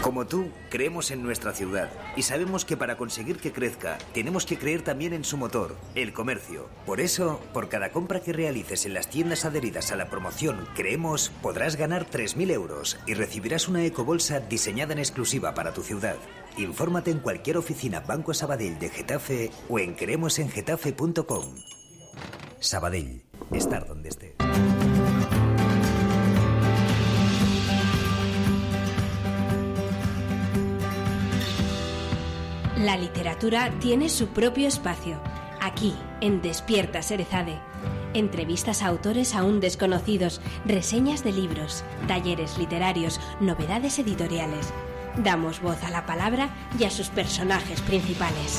Como tú, creemos en nuestra ciudad y sabemos que para conseguir que crezca, tenemos que creer también en su motor, el comercio. Por eso, por cada compra que realices en las tiendas adheridas a la promoción Creemos, podrás ganar 3.000 euros y recibirás una ecobolsa diseñada en exclusiva para tu ciudad. Infórmate en cualquier oficina Banco Sabadell de Getafe o en creemosengetafe.com. Sabadell, estar donde esté. La literatura tiene su propio espacio, aquí, en Despierta Serezade. Entrevistas a autores aún desconocidos, reseñas de libros, talleres literarios, novedades editoriales. Damos voz a la palabra y a sus personajes principales.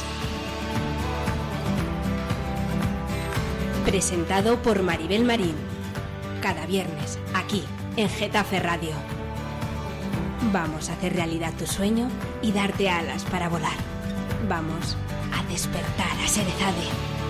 Presentado por Maribel Marín. Cada viernes, aquí, en Getafe Radio. Vamos a hacer realidad tu sueño y darte alas para volar. Vamos a despertar a Serezade.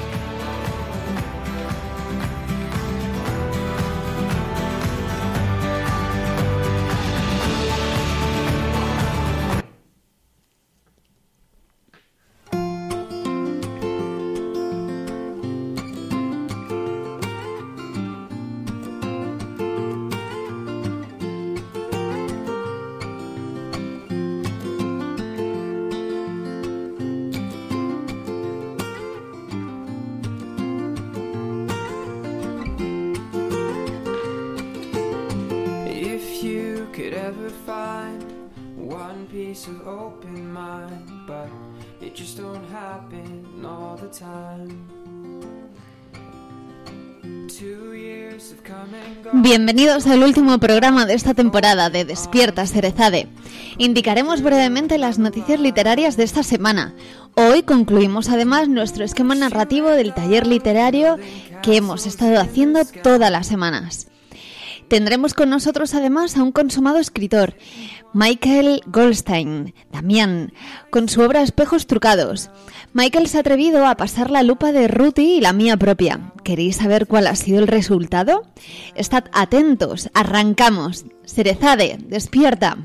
Bienvenidos al último programa de esta temporada de Despierta Serezade. Indicaremos brevemente las noticias literarias de esta semana. Hoy concluimos además nuestro esquema narrativo del taller literario que hemos estado haciendo todas las semanas. Tendremos con nosotros además a un consumado escritor, Michael Goldstein, Damián, con su obra Espejos trucados. Michael se ha atrevido a pasar la lupa de Ruti y la mía propia. ¿Queréis saber cuál ha sido el resultado? Estad atentos, arrancamos. Serezade, despierta.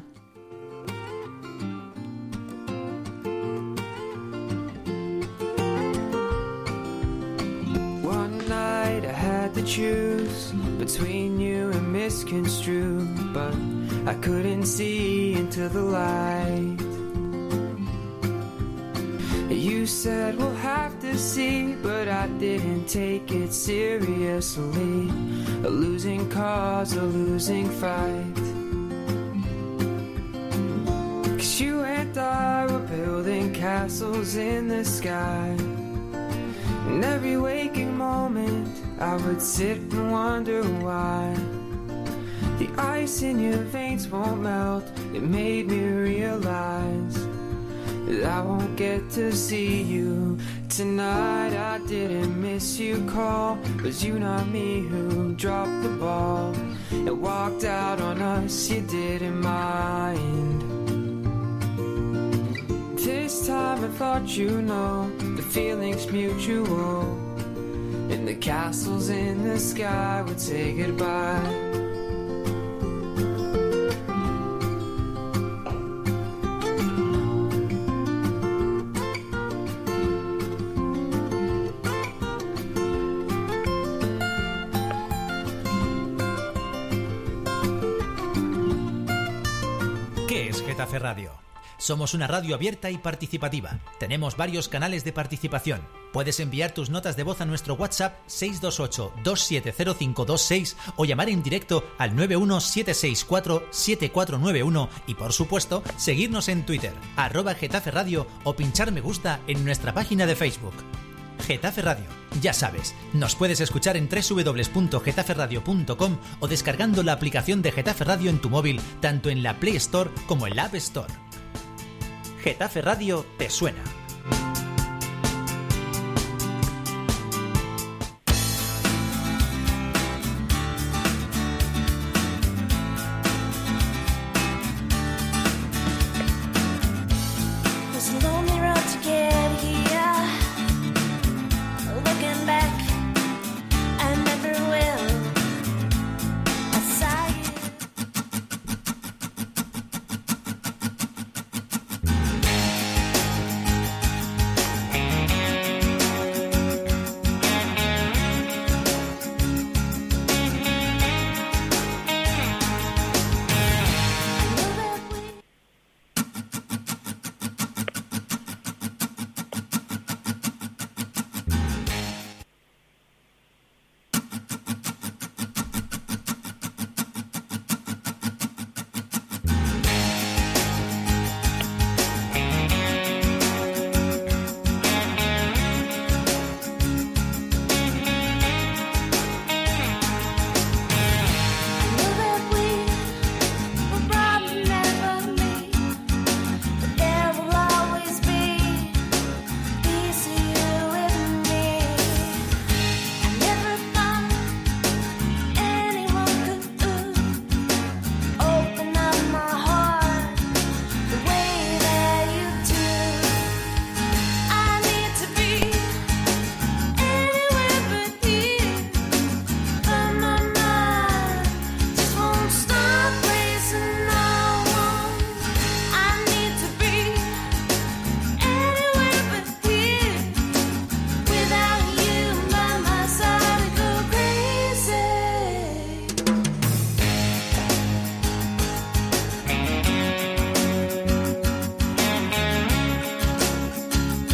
One night I had to choose between you and misconstrued, but I couldn't see into the light. You said we'll have to see, but I didn't take it seriously. A losing cause, a losing fight. 'Cause you and I were building castles in the sky. In every waking moment I would sit and wonder why the ice in your veins won't melt. It made me realize that I won't get to see you tonight. I didn't miss your call. Was you not me who dropped the ball and walked out on us? You didn't mind. This time I thought you know the feeling's mutual, and the castles in the sky would say goodbye. ¿Qué es Getafe Radio? Somos una radio abierta y participativa. Tenemos varios canales de participación. Puedes enviar tus notas de voz a nuestro WhatsApp 628-270526 o llamar en directo al 91764-7491 y, por supuesto, seguirnos en Twitter, @Getafe Radio o pinchar me gusta en nuestra página de Facebook. Getafe Radio, ya sabes, nos puedes escuchar en www.getaferadio.com o descargando la aplicación de Getafe Radio en tu móvil, tanto en la Play Store como en la App Store. Getafe Radio te suena.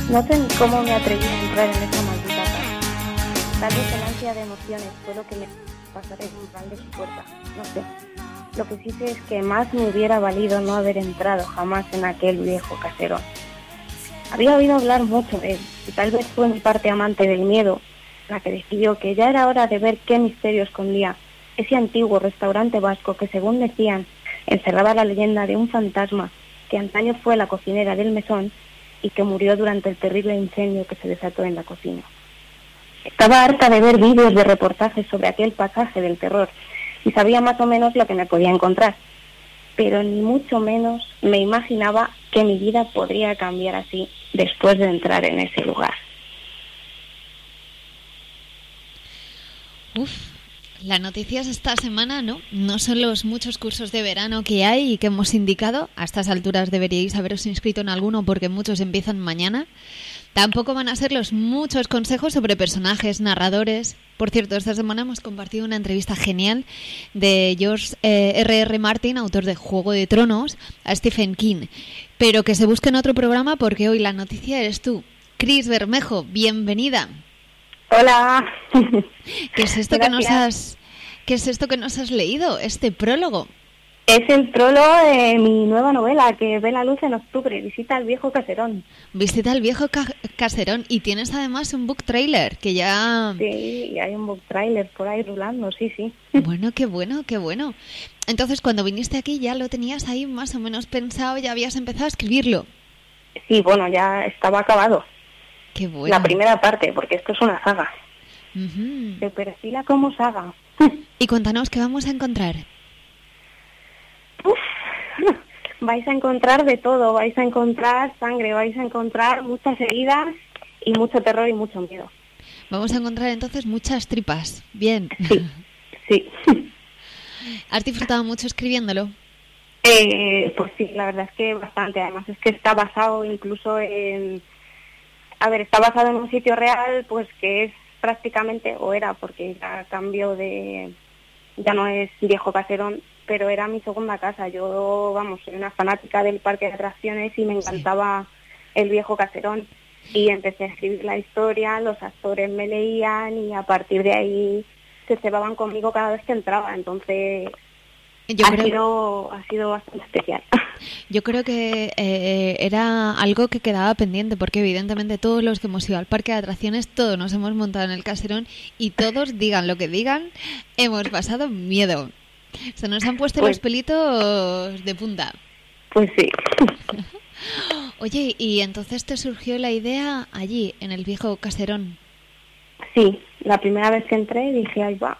No sé ni cómo me atreví a entrar en esa maldita casa. Tal vez el ansia de emociones fue lo que me pasara el umbral de su puerta. No sé. Lo que sí sé es que más me hubiera valido no haber entrado jamás en aquel viejo caserón. Había oído hablar mucho de él, y tal vez fue mi parte amante del miedo la que decidió que ya era hora de ver qué misterio escondía ese antiguo restaurante vasco que, según decían, encerraba la leyenda de un fantasma que antaño fue la cocinera del mesón y que murió durante el terrible incendio que se desató en la cocina. Estaba harta de ver vídeos de reportajes sobre aquel pasaje del terror y sabía más o menos lo que me podía encontrar, pero ni mucho menos me imaginaba que mi vida podría cambiar así después de entrar en ese lugar. Las noticias esta semana no son los muchos cursos de verano que hay y que hemos indicado. A estas alturas deberíais haberos inscrito en alguno porque muchos empiezan mañana. Tampoco van a ser los muchos consejos sobre personajes, narradores. Por cierto, esta semana hemos compartido una entrevista genial de George R.R. Martin, autor de Juego de Tronos, a Stephen King. Pero que se busque en otro programa porque hoy la noticia eres tú. Cris Bermejo, bienvenida. Hola. ¿Qué es esto que nos has leído? Este prólogo. Es el prólogo de mi nueva novela que ve la luz en octubre. Visita al viejo caserón. Visita al viejo caserón. Y tienes además un book trailer que ya... Sí, hay un book trailer por ahí rulando, sí. Bueno, qué bueno. Entonces, cuando viniste aquí ya lo tenías ahí más o menos pensado, ya habías empezado a escribirlo. Sí, bueno, ya estaba acabado. Qué bueno. La primera parte, porque esto es una saga. Uh-huh. Se perfila como saga. Y cuéntanos, ¿qué vamos a encontrar? Vais a encontrar de todo. Vais a encontrar sangre, vais a encontrar muchas heridas y mucho terror y mucho miedo. Vamos a encontrar entonces muchas tripas. Bien. Sí. ¿Has disfrutado mucho escribiéndolo? Pues sí, la verdad es que bastante. Además es que está basado incluso en... está basado en un sitio real, pues que es prácticamente, o era, porque ya cambió de... ya no es viejo caserón, pero era mi segunda casa. Yo, soy una fanática del parque de atracciones y me encantaba el viejo caserón. Y empecé a escribir la historia, los actores me leían y a partir de ahí se cebaban conmigo cada vez que entraba. Entonces... Ha sido bastante especial. Yo creo que era algo que quedaba pendiente, porque evidentemente todos los que hemos ido al parque de atracciones, todos nos hemos montado en el caserón y todos, digan lo que digan, hemos pasado miedo. Se nos han puesto los pelitos de punta. Pues sí. Oye, ¿y entonces te surgió la idea allí, en el viejo caserón? Sí, la primera vez que entré dije, ahí va.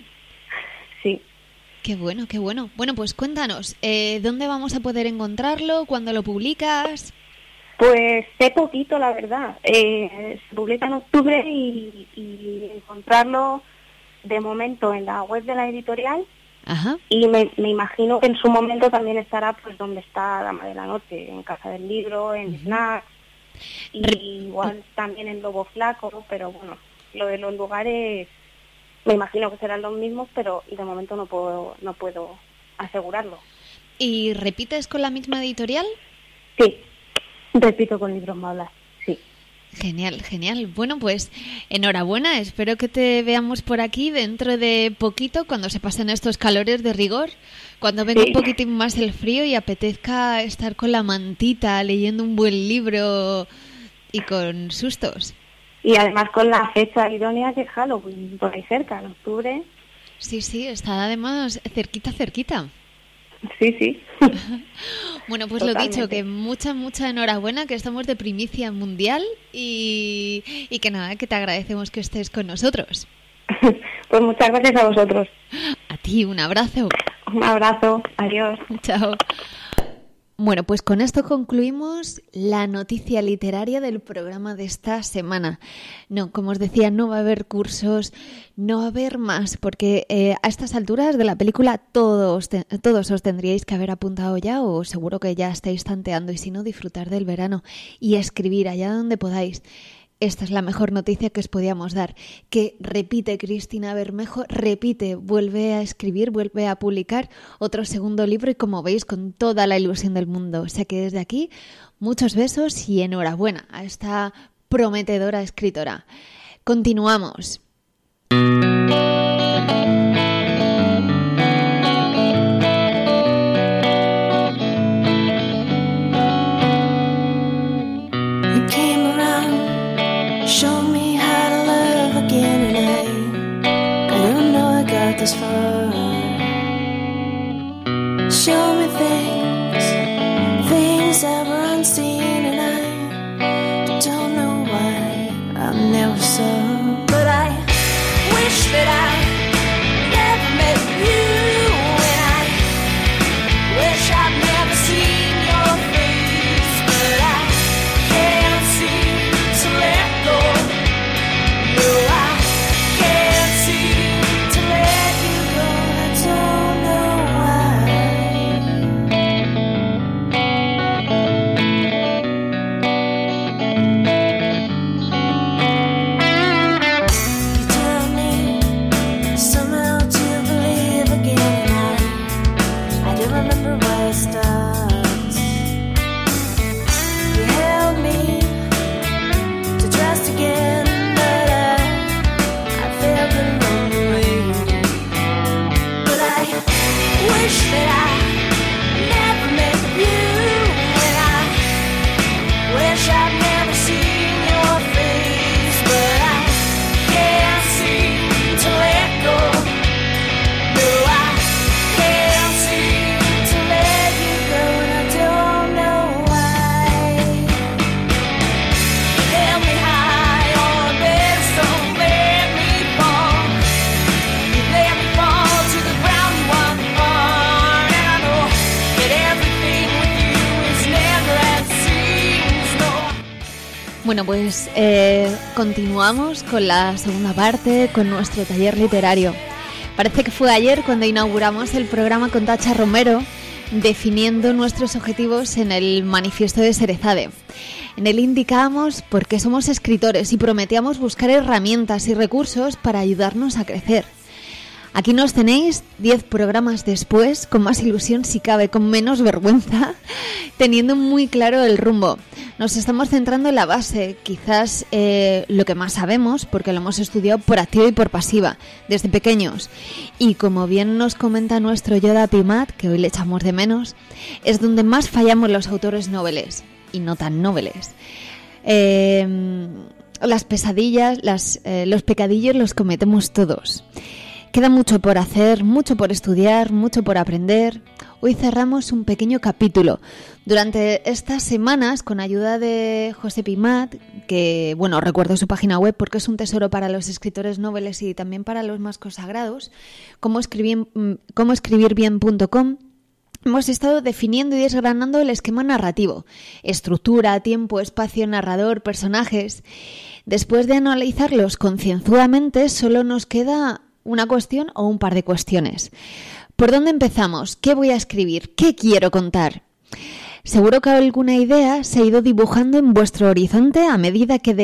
Sí. Qué bueno. Bueno, pues cuéntanos, ¿dónde vamos a poder encontrarlo? ¿Cuándo lo publicas? Pues sé poquito, la verdad. Se publica en octubre y encontrarlo de momento en la web de la editorial. Ajá. Y me imagino que en su momento también estará pues donde está Dama de la Noche, en Casa del Libro, en Snacks, y igual también en Lobo Flaco, pero bueno, lo de los lugares... Me imagino que serán los mismos, pero de momento no puedo asegurarlo. ¿Y repites con la misma editorial? Sí, repito con Libros Maulas, sí. Genial. Bueno, pues enhorabuena. Espero que te veamos por aquí dentro de poquito, cuando se pasen estos calores de rigor, cuando venga un poquitín más el frío y apetezca estar con la mantita, leyendo un buen libro y con sustos. Y además con la fecha idónea que es Halloween, por ahí cerca, en octubre. Sí, está además cerquita. Sí. Bueno, pues Totalmente. Lo dicho, que mucha enhorabuena, que estamos de primicia mundial y que nada, que te agradecemos que estés con nosotros. Pues muchas gracias a vosotros. A ti, un abrazo. Un abrazo, adiós. Chao. Bueno, pues con esto concluimos la noticia literaria del programa de esta semana. No, como os decía, no va a haber cursos, no va a haber más, porque a estas alturas de la película todos os tendríais que haber apuntado ya, o seguro que ya estáis tanteando, y si no, disfrutar del verano y escribir allá donde podáis. esta es la mejor noticia que os podíamos dar, que repite Cristina Bermejo, vuelve a escribir, vuelve a publicar otro segundo libro y como veis con toda la ilusión del mundo. O sea que desde aquí muchos besos y enhorabuena a esta prometedora escritora. Continuamos. Show me how to love again, and I don't know I got this far. Show me things that were unseen, and I don't know why I never saw. But I wish that I never met you, and I wish I'd never seen your face, but I can't seem to let go. No, I can't seem to let you go. I don't know why. You tell me somehow to believe again, and I don't remember where it starts. You held me to trust again, but I failed along the way. But I wish that I never met you, and I wish I'd never seen your face, but I can't seem to let go. No, I can't seem to let you go, and I don't know why. Held me high on a pedestal, let me fall. You let me fall to the ground you want me on, and I know that everything with you is never as it seems. No. Bueno, pues continuamos con la segunda parte, con nuestro taller literario. Parece que fue ayer cuando inauguramos el programa con Tacha Romero, definiendo nuestros objetivos en el manifiesto de Serezade. En él indicábamos por qué somos escritores y prometíamos buscar herramientas y recursos para ayudarnos a crecer. Aquí nos tenéis 10 programas después, con más ilusión si cabe, con menos vergüenza, teniendo muy claro el rumbo. Nos estamos centrando en la base, quizás lo que más sabemos, porque lo hemos estudiado por activa y por pasiva, desde pequeños. Y como bien nos comenta nuestro Yoda Pimat, que hoy le echamos de menos, es donde más fallamos los autores noveles, y no tan noveles. Las pesadillas, los pecadillos los cometemos todos. Queda mucho por hacer, mucho por estudiar, mucho por aprender. Hoy cerramos un pequeño capítulo. Durante estas semanas, con ayuda de José Pimat, que, bueno, recuerdo su página web porque es un tesoro para los escritores noveles y también para los más consagrados, comoescribirbien.com, hemos estado definiendo y desgranando el esquema narrativo, estructura, tiempo, espacio, narrador, personajes. Después de analizarlos concienzudamente, solo nos queda una cuestión o un par de cuestiones. ¿Por dónde empezamos? ¿Qué voy a escribir? ¿Qué quiero contar? Seguro que alguna idea se ha ido dibujando en vuestro horizonte a medida que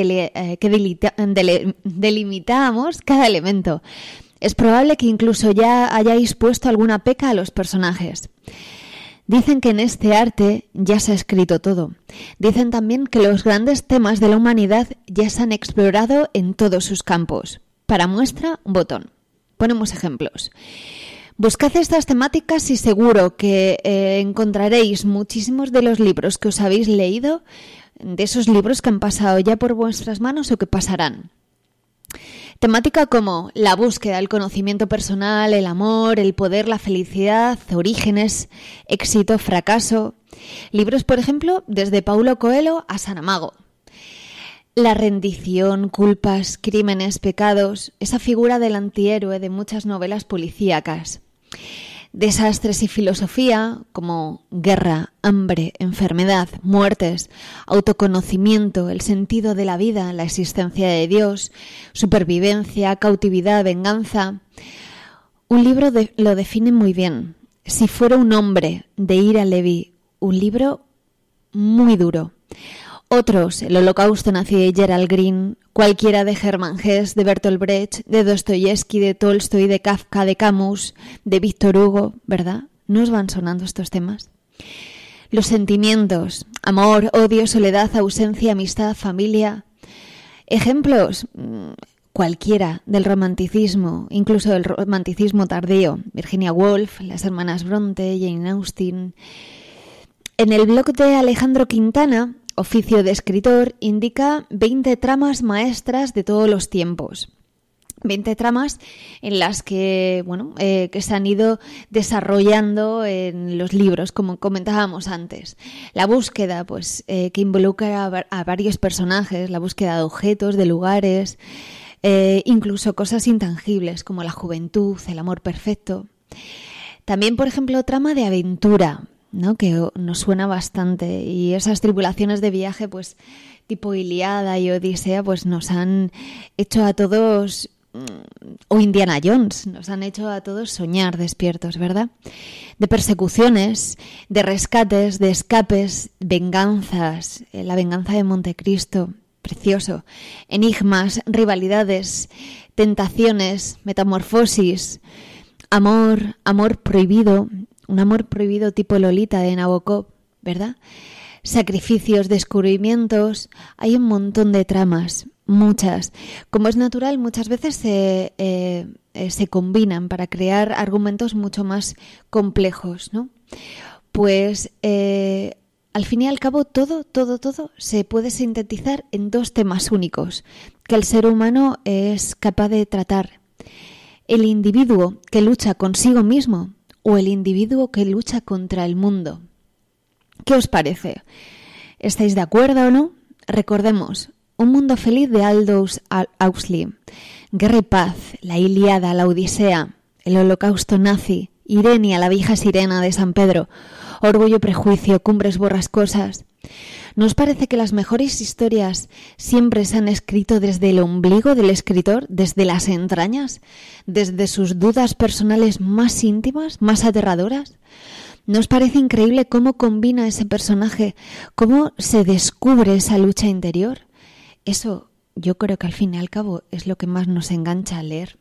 delimitábamos cada elemento. Es probable que incluso ya hayáis puesto alguna peca a los personajes. Dicen que en este arte ya se ha escrito todo. Dicen también que los grandes temas de la humanidad ya se han explorado en todos sus campos. Para muestra, un botón. Ponemos ejemplos. Buscad estas temáticas y seguro que encontraréis muchísimos de los libros que os habéis leído, de esos libros que han pasado ya por vuestras manos o que pasarán. Temática como la búsqueda, el conocimiento personal, el amor, el poder, la felicidad, orígenes, éxito, fracaso. Libros, por ejemplo, desde Paulo Coelho a Saramago. La rendición, culpas, crímenes, pecados, esa figura del antihéroe de muchas novelas policíacas. Desastres y filosofía como guerra, hambre, enfermedad, muertes, autoconocimiento, el sentido de la vida, la existencia de Dios, supervivencia, cautividad, venganza. Un libro lo define muy bien. Si fuera un hombre, de Ira Levy, un libro muy duro. Otros, El holocausto nazi de Gerald Green, cualquiera de Hermann Hesse, de Bertolt Brecht, de Dostoyevsky, de Tolstoy, de Kafka, de Camus, de Víctor Hugo, ¿verdad? ¿No os van sonando estos temas? Los sentimientos, amor, odio, soledad, ausencia, amistad, familia. Ejemplos, cualquiera del romanticismo, incluso del romanticismo tardío. Virginia Woolf, las hermanas Bronte, Jane Austen. En el blog de Alejandro Quintana, Oficio de escritor, indica 20 tramas maestras de todos los tiempos. 20 tramas en las que, que se han ido desarrollando en los libros, como comentábamos antes. La búsqueda, que involucra a varios personajes, la búsqueda de objetos, de lugares, incluso cosas intangibles como la juventud, el amor perfecto. También, por ejemplo, trama de aventura, ¿no? Que nos suena bastante, y esas tripulaciones de viaje, pues tipo Ilíada y Odisea, pues nos han hecho a todos, o Indiana Jones, nos han hecho a todos soñar despiertos, ¿verdad? De persecuciones, de rescates, de escapes, venganzas, la venganza de Montecristo, precioso, enigmas, rivalidades, tentaciones, metamorfosis, amor prohibido, un amor prohibido tipo Lolita de Nabokov, ¿verdad? Sacrificios, descubrimientos, hay un montón de tramas, muchas. Como es natural, muchas veces se combinan para crear argumentos mucho más complejos, ¿no? Pues al fin y al cabo todo se puede sintetizar en 2 temas únicos que el ser humano es capaz de tratar. El individuo que lucha consigo mismo o el individuo que lucha contra el mundo. ¿Qué os parece? ¿Estáis de acuerdo o no? Recordemos, Un mundo feliz de Aldous Huxley, Guerra y paz, la Ilíada, la Odisea, el holocausto nazi, Irenia, la vieja sirena de San Pedro, Orgullo y prejuicio, Cumbres borrascosas. ¿No os parece que las mejores historias siempre se han escrito desde el ombligo del escritor, desde las entrañas, desde sus dudas personales más íntimas, más aterradoras? ¿No os parece increíble cómo combina ese personaje, cómo se descubre esa lucha interior? Eso yo creo que al fin y al cabo es lo que más nos engancha a leer.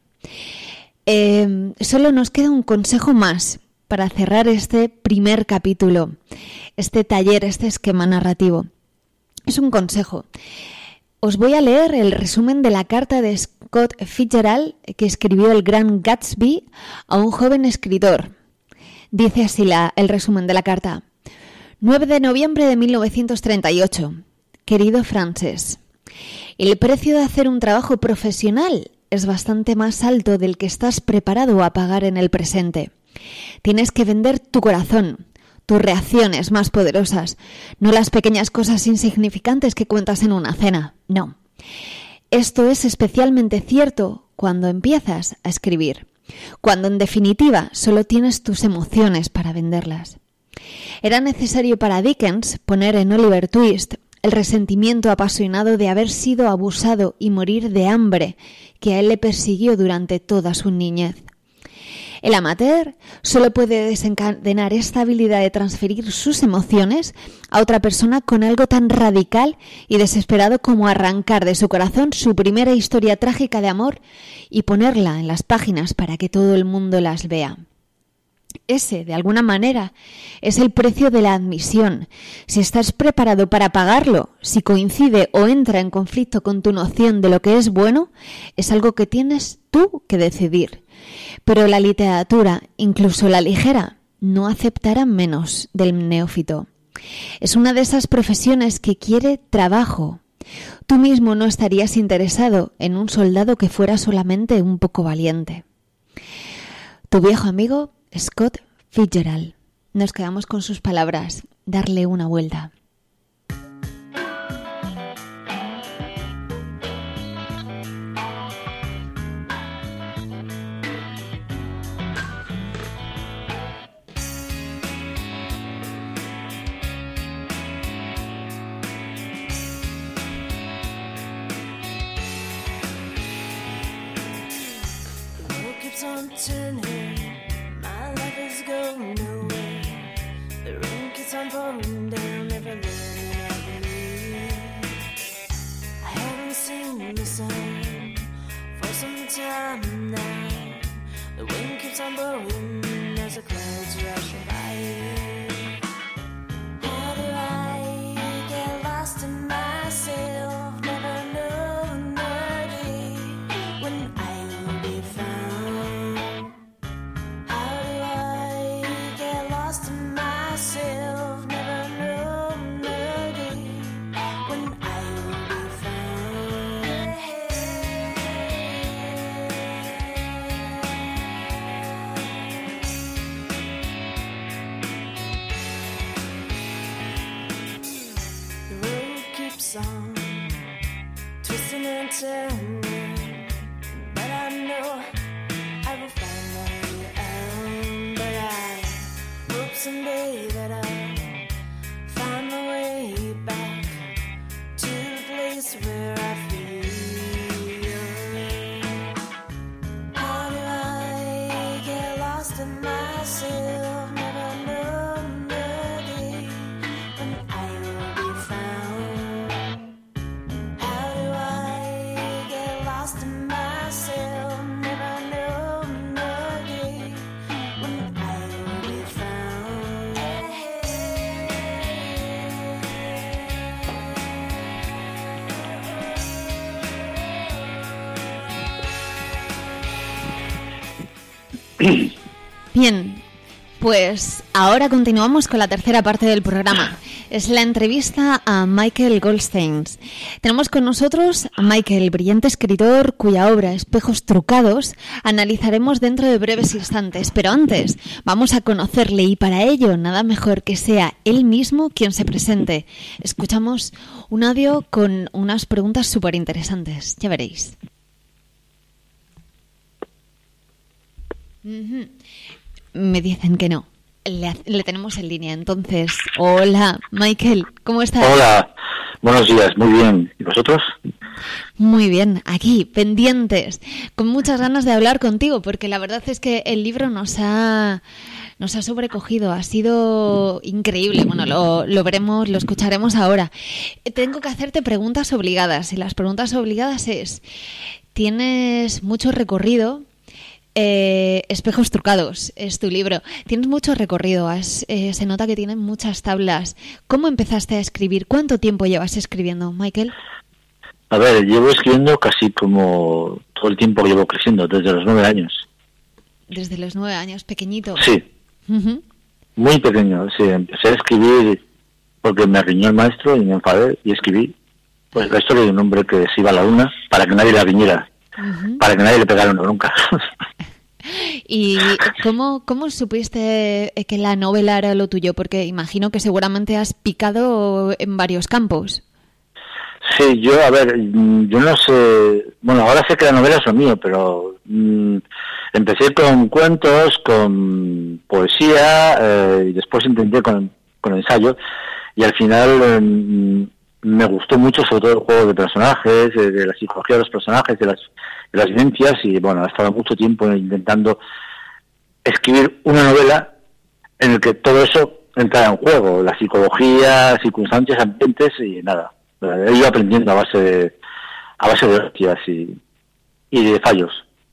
Solo nos queda un consejo más para cerrar este primer capítulo, este taller, este esquema narrativo. Es un consejo. Os voy a leer el resumen de la carta de Scott Fitzgerald que escribió el gran Gatsby a un joven escritor. Dice así el resumen de la carta. 9 de noviembre de 1938. Querido Frances, el precio de hacer un trabajo profesional es bastante más alto del que estás preparado a pagar en el presente. Tienes que vender tu corazón, tus reacciones más poderosas, no las pequeñas cosas insignificantes que cuentas en una cena, no. Esto es especialmente cierto cuando empiezas a escribir, cuando en definitiva solo tienes tus emociones para venderlas. Era necesario para Dickens poner en Oliver Twist el resentimiento apasionado de haber sido abusado y morir de hambre que a él le persiguió durante toda su niñez. El amateur solo puede desencadenar esta habilidad de transferir sus emociones a otra persona con algo tan radical y desesperado como arrancar de su corazón su primera historia trágica de amor y ponerla en las páginas para que todo el mundo las vea. Ese, de alguna manera, es el precio de la admisión. Si estás preparado para pagarlo, si coincide o entra en conflicto con tu noción de lo que es bueno, es algo que tienes tú que decidir. Pero la literatura, incluso la ligera, no aceptará menos del neófito. Es una de esas profesiones que quiere trabajo. Tú mismo no estarías interesado en un soldado que fuera solamente un poco valiente. Tu viejo amigo Scott Fitzgerald. Nos quedamos con sus palabras. Darle una vuelta. My life is going nowhere. The rain keeps on falling down, never letting up me. song, twisting and turning, but I know I will find my way out. But I hope someday that I'll find my way back to the place where I feel. How do I get lost in myself? Never know the day when I will be found. How do I get lost in myself? Never know the day when I will be found. Bien, pues ahora continuamos con la tercera parte del programa. Es la entrevista a Michael Goldstein. Tenemos con nosotros a Michael, brillante escritor cuya obra Espejos Trucados analizaremos dentro de breves instantes. Pero antes vamos a conocerle y para ello nada mejor que sea él mismo quien se presente. Escuchamos un audio con unas preguntas súper interesantes. Ya veréis. Me dicen que no. Le tenemos en línea, entonces. Hola, Michael, ¿cómo estás? Hola, buenos días, muy bien. ¿Y vosotros? Muy bien, aquí, pendientes, con muchas ganas de hablar contigo, porque la verdad es que el libro nos ha sobrecogido, ha sido increíble. Bueno, lo veremos, lo escucharemos ahora. Tengo que hacerte preguntas obligadas, y las preguntas obligadas es, tienes mucho recorrido. Espejos Trucados es tu libro. Tienes mucho recorrido, se nota que tienes muchas tablas. ¿Cómo empezaste a escribir? ¿Cuánto tiempo llevas escribiendo, Michael? A ver, llevo escribiendo casi como todo el tiempo que llevo creciendo, desde los 9 años. Desde los 9 años, pequeñito. Sí, muy pequeño. Sí, empecé a escribir porque me riñó el maestro y me enfadé y escribí pues la historia de un hombre que se iba a la luna para que nadie la riñera, para que nadie le pegara una bronca. ¿Y cómo supiste que la novela era lo tuyo? Porque imagino que seguramente has picado en varios campos. Sí, yo no sé... Bueno, ahora sé que la novela es lo mío, pero empecé con cuentos, con poesía, y después intenté con ensayo, y al final me gustó mucho sobre todo el juego de personajes, de la psicología de los personajes, de las vivencias, y bueno, he estado mucho tiempo intentando escribir una novela en el que todo eso entrara en juego, la psicología, circunstancias, ambientes y nada. He ido aprendiendo a base de hostias y de fallos.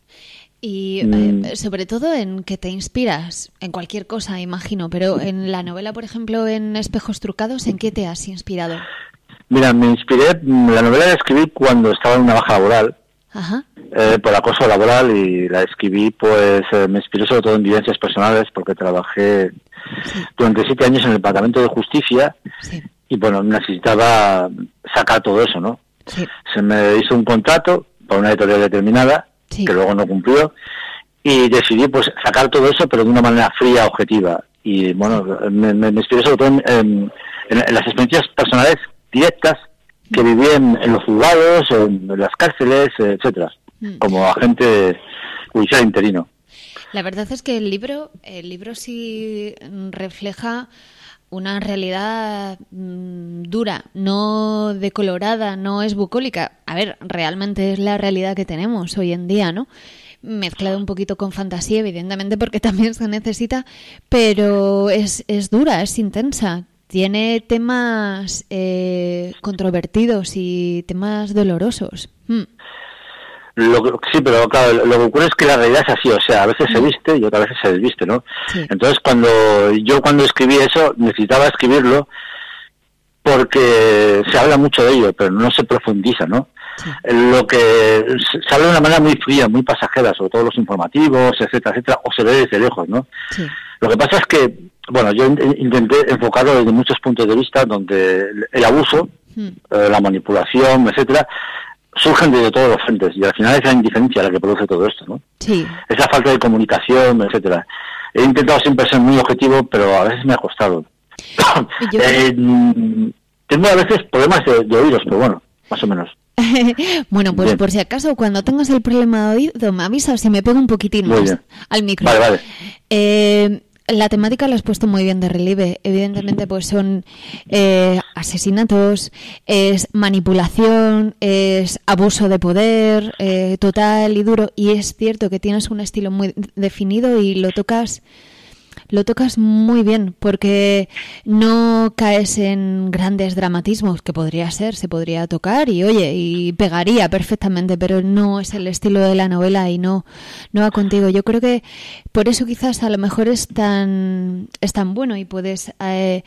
Y sobre todo en que te inspiras, en cualquier cosa, imagino, pero en la novela, por ejemplo, en Espejos Trucados, ¿en qué te has inspirado? Mira, me inspiré, la novela la escribí cuando estaba en una baja laboral, por acoso laboral, y la escribí, pues me inspiré sobre todo en vivencias personales, porque trabajé durante 7 años en el Departamento de Justicia, y bueno, necesitaba sacar todo eso, ¿no? Se me hizo un contrato para una editorial determinada, que luego no cumplió, y decidí pues sacar todo eso, pero de una manera fría, objetiva, y bueno, me inspiré sobre todo en las experiencias personales directas que viví en los juzgados, en las cárceles, etcétera, como agente judicial interino. La verdad es que el libro sí refleja una realidad dura, no decolorada, no es bucólica. A ver, realmente es la realidad que tenemos hoy en día, ¿no? Mezclado un poquito con fantasía, evidentemente, porque también se necesita, pero es dura, es intensa. Tiene temas controvertidos y temas dolorosos. Sí, pero claro, lo que ocurre es que la realidad es así, o sea, a veces se viste y otras veces se desviste, ¿no? Entonces, cuando escribí eso, necesitaba escribirlo porque se habla mucho de ello, pero no se profundiza, ¿no? Lo que se habla de una manera muy fría, muy pasajera, sobre todo los informativos, etcétera, etcétera, o se ve desde lejos, ¿no? Lo que pasa es que, bueno, yo intenté enfocarlo desde muchos puntos de vista, donde el abuso, la manipulación, etcétera, surgen desde todos los frentes, y al final es la indiferencia la que produce todo esto, ¿no? Esa falta de comunicación, etcétera. He intentado siempre ser muy objetivo, pero a veces me ha costado. Te Tengo a veces problemas de oídos, pero bueno, más o menos. Bueno, pues bien. Por si acaso, cuando tengas el problema de oído, me avisas y me pego un poquitín más al micro. Vale. La temática la has puesto muy bien de relieve. Evidentemente, pues son asesinatos, es manipulación, es abuso de poder total y duro. Y es cierto que tienes un estilo muy definido y lo tocas muy bien, porque no caes en grandes dramatismos, que se podría tocar y pegaría perfectamente, pero no es el estilo de la novela y no va contigo. Yo creo que por eso quizás a lo mejor es tan bueno y puedes el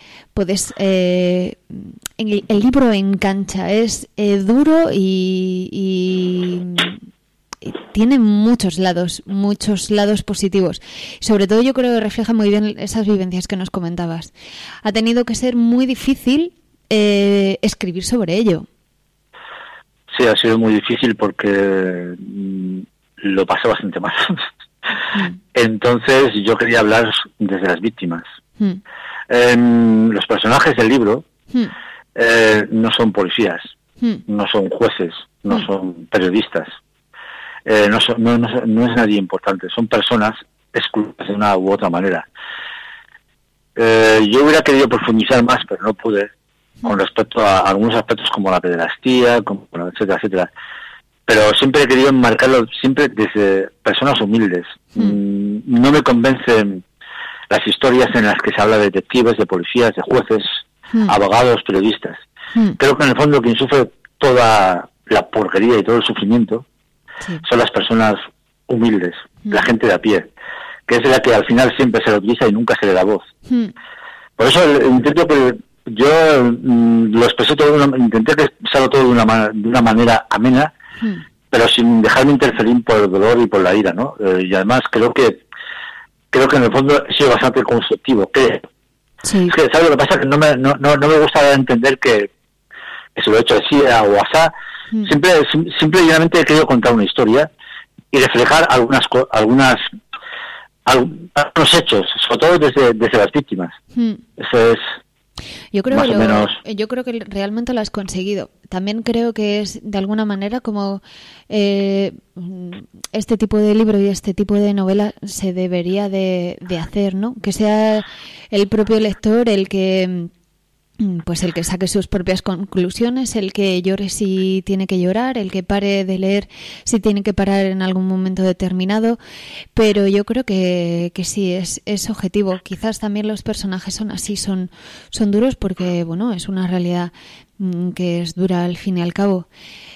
libro engancha, es duro y tiene muchos lados positivos. Sobre todo yo creo que refleja muy bien esas vivencias que nos comentabas. Ha tenido que ser muy difícil escribir sobre ello. Sí, ha sido muy difícil porque lo pasé bastante mal. Entonces yo quería hablar desde las víctimas. Los personajes del libro no son policías, no son jueces, no son periodistas. No es nadie importante, son personas excluidas de una u otra manera. Yo hubiera querido profundizar más, pero no pude, con respecto a algunos aspectos como la pederastía, etcétera. Pero siempre he querido enmarcarlo siempre desde personas humildes. No me convencen las historias en las que se habla de detectives, de policías, de jueces, abogados, periodistas. Creo que en el fondo quien sufre toda la porquería y todo el sufrimiento son las personas humildes, la gente de a pie, que es la que al final siempre se lo utiliza y nunca se le da voz. Por eso intento que yo lo expresé todo, intenté expresarlo todo de una manera amena, pero sin dejarme interferir por el dolor y por la ira, ¿no? Y además creo que en el fondo he sido bastante constructivo. Es que, ¿sabes lo que pasa? Que no me gusta entender que se lo he hecho así o asá. Simple y llanamente he querido contar una historia y reflejar algunos hechos, sobre todo desde las víctimas. Eso es. Yo creo que realmente lo has conseguido. También creo que es de alguna manera como este tipo de libro y este tipo de novela se debería de hacer, ¿no? Que sea el propio lector el que saque sus propias conclusiones, el que llore si tiene que llorar, el que pare de leer si tiene que parar en algún momento determinado, pero yo creo que sí, es objetivo. Quizás también los personajes son así, son duros porque, bueno, es una realidad que es dura al fin y al cabo.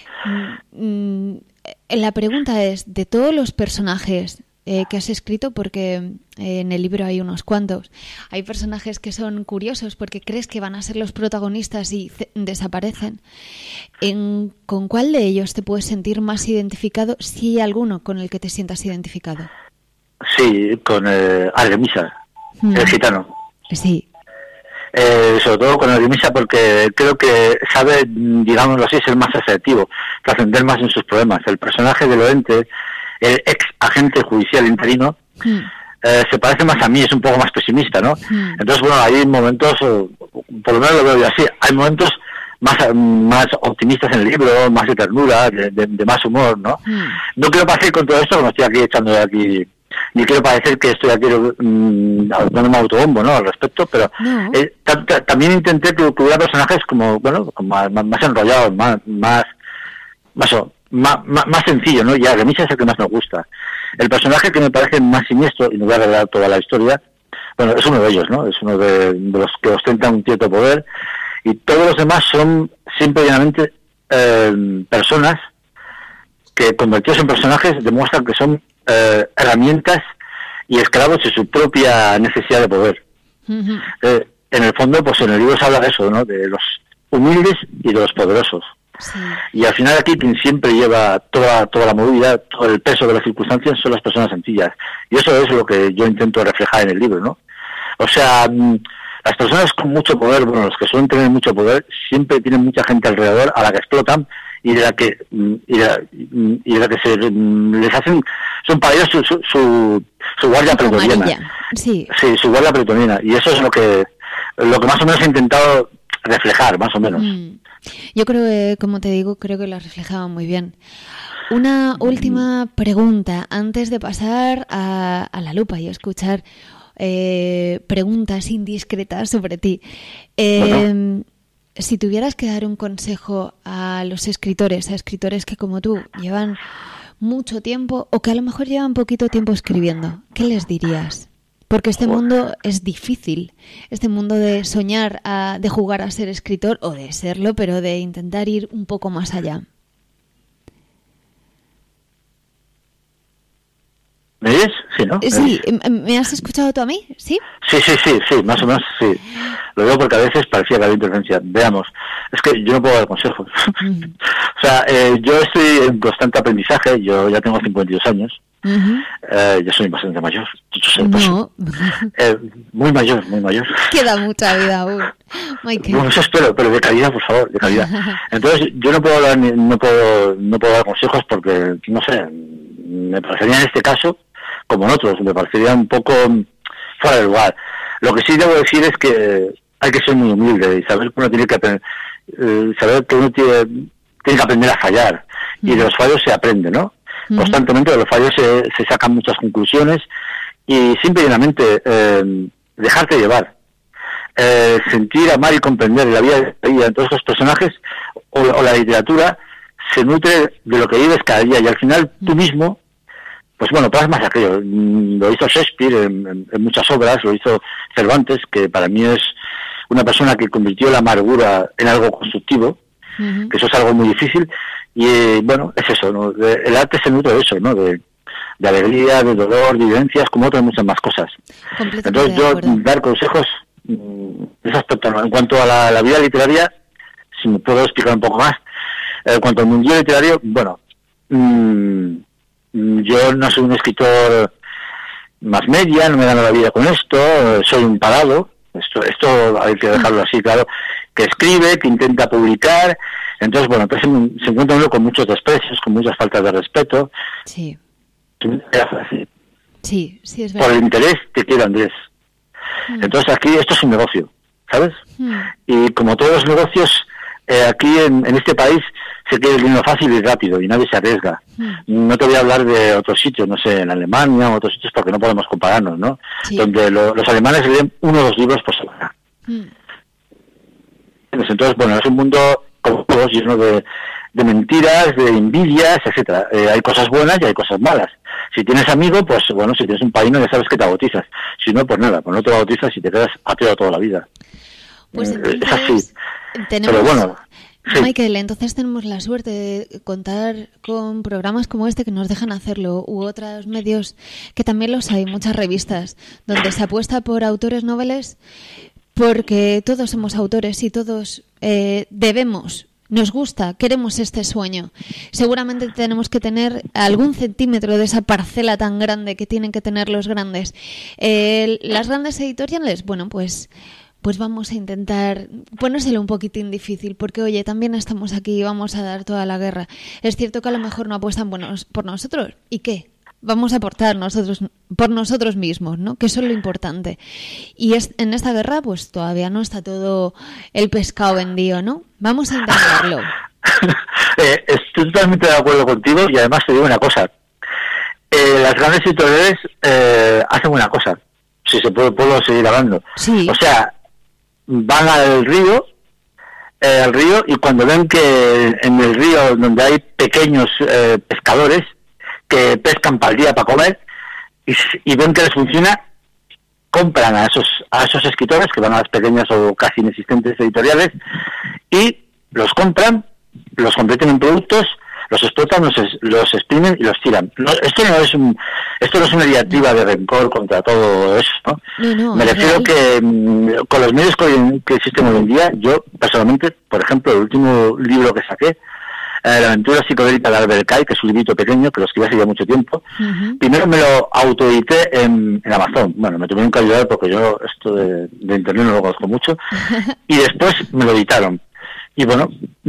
La pregunta es, de todos los personajes que has escrito, porque en el libro hay unos cuantos, hay personajes que son curiosos porque crees que van a ser los protagonistas y desaparecen. ¿Con cuál de ellos te puedes sentir más identificado, si hay alguno con el que te sientas identificado? Sí, con Artemisa, el gitano. Sí. Sobre todo con Artemisa porque creo que sabe, digámoslo así, ser más asertivo, trascender más en sus problemas. El personaje de Lorente, el ex agente judicial interino, se parece más a mí, es un poco más pesimista, ¿no? Entonces, bueno, hay momentos, por lo menos lo veo yo así, hay momentos más optimistas en el libro, más de ternura, de más humor, ¿no? No quiero parecer con todo esto, que me estoy aquí echando de aquí, ni quiero parecer que estoy aquí dándome autobombo, ¿no? Al respecto, pero también intenté que hubiera personajes como, bueno, más enrollados, más sencillo, ¿no? Y Artemisa es el que más me gusta. El personaje que me parece más siniestro, y no voy a revelar toda la historia, bueno, es uno de ellos, ¿no? Es uno de los que ostentan un cierto poder, y todos los demás son simple y llanamente personas que, convertidos en personajes, demuestran que son herramientas y esclavos de su propia necesidad de poder. En el fondo, pues en el libro se habla de eso, ¿no? De los humildes y de los poderosos. Sí. Y al final aquí quien siempre lleva toda la movida, todo el peso de las circunstancias son las personas sencillas. Y eso es lo que yo intento reflejar en el libro, ¿no? O sea, las personas con mucho poder, bueno, los que suelen tener mucho poder, siempre tienen mucha gente alrededor a la que explotan y de la que se les hacen, son para ellos su guardia pretoriana. Sí, su guardia pretoriana. Y eso es lo que más o menos he intentado reflejar, más o menos. Yo creo que, como te digo, creo que lo has reflejado muy bien. Una última pregunta antes de pasar a la lupa y escuchar preguntas indiscretas sobre ti. Si tuvieras que dar un consejo a los escritores, a escritores que como tú llevan mucho tiempo o que a lo mejor llevan poquito tiempo escribiendo, ¿qué les dirías? Porque este mundo es difícil, este mundo de soñar, de jugar a ser escritor o de serlo, pero de intentar ir un poco más allá. ¿Me oyes? Sí, ¿no? Sí, ¿me has escuchado tú a mí? ¿Sí? Sí, más o menos sí. Lo veo porque a veces parecía que había interferencia. Veamos, es que yo no puedo dar consejos. O sea, yo estoy en constante aprendizaje, yo ya tengo 52 años. Yo soy bastante mayor. No. Muy mayor. Queda mucha vida aún. Bueno, eso espero, pero de calidad, por favor, de calidad. Entonces, yo no puedo dar consejos porque, no sé, me parecería en este caso, como en otros, me parecería un poco fuera de lugar. Lo que sí debo decir es que hay que ser muy humilde y saber que uno tiene que aprender, saber que uno tiene que aprender a fallar, y de los fallos se aprende, ¿no? Constantemente de los fallos se sacan muchas conclusiones, y simple y llanamente dejarte llevar, sentir, amar y comprender la vida de todos los personajes o la literatura se nutre de lo que vives cada día, y al final tú mismo, pues bueno, plasmas aquello. Lo hizo Shakespeare en muchas obras, lo hizo Cervantes, que para mí es una persona que convirtió la amargura en algo constructivo, que eso es algo muy difícil, y bueno, es eso, ¿no? El arte se nutre de eso, ¿no? De alegría, de dolor, de vivencias, como otras muchas más cosas. Entonces yo dar consejos en ese aspecto, ¿no? En cuanto a la vida literaria, si me puedo explicar un poco más, en cuanto al mundo literario, bueno, yo no soy un escritor más media, no me gano la vida con esto, soy un parado, esto hay que dejarlo así, claro, que escribe, que intenta publicar, entonces bueno, pues se encuentra uno con muchos desprecios, con muchas faltas de respeto. Sí, es verdad. Por el interés que quiere Andrés. Entonces aquí esto es un negocio, ¿sabes? Y como todos los negocios, aquí en este país se quiere el dinero fácil y rápido y nadie se arriesga. No te voy a hablar de otros sitios, no sé, en Alemania o otros sitios porque no podemos compararnos, ¿no? Sí. Donde los alemanes leen 1 o 2 libros por semana. Entonces, bueno, es un mundo como todos lleno de mentiras, de envidias, etcétera. Hay cosas buenas y hay cosas malas. Si tienes amigo, pues bueno, si tienes un padrino ya sabes que te bautizas. Si no, pues nada, pues no te bautizas y te quedas ateo toda la vida. Pues entonces, es así. Pero bueno, sí. Michael, entonces tenemos la suerte de contar con programas como este que nos dejan hacerlo, u otros medios que también los hay, muchas revistas, donde se apuesta por autores noveles, porque todos somos autores y todos nos gusta, queremos este sueño. Seguramente tenemos que tener algún centímetro de esa parcela tan grande que tienen que tener los grandes. Las grandes editoriales, bueno, pues vamos a intentar ponérselo un poquitín difícil, porque oye, también estamos aquí y vamos a dar toda la guerra. Es cierto que a lo mejor no apuestan por nosotros. ¿Y qué? Vamos a aportar por nosotros mismos, ¿no? Que eso es lo importante. Y en esta guerra, pues todavía no está todo el pescado vendido, ¿no? Vamos a intentarlo. Estoy totalmente de acuerdo contigo, y además te digo una cosa. Las grandes editoriales hacen una cosa, si se puedo seguir hablando. Sí. O sea, van al río, y cuando ven que en el río donde hay pequeños pescadores que pescan para el día para comer y ven que les funciona, compran a esos escritores que van a las pequeñas o casi inexistentes editoriales y los compran, los convierten en productos, los explotan, los exprimen y los tiran. Esto no es una diatriba de rencor contra todo eso, ¿no? No, me refiero que con los medios que existen hoy en día, yo personalmente, por ejemplo, el último libro que saqué, La aventura psicodélica de Albert Camus, que es un librito pequeño que lo escribí hace ya mucho tiempo, primero me lo autoedité en Amazon. Bueno, me tuvieron que ayudar porque yo esto de internet no lo conozco mucho, y después me lo editaron. Y bueno,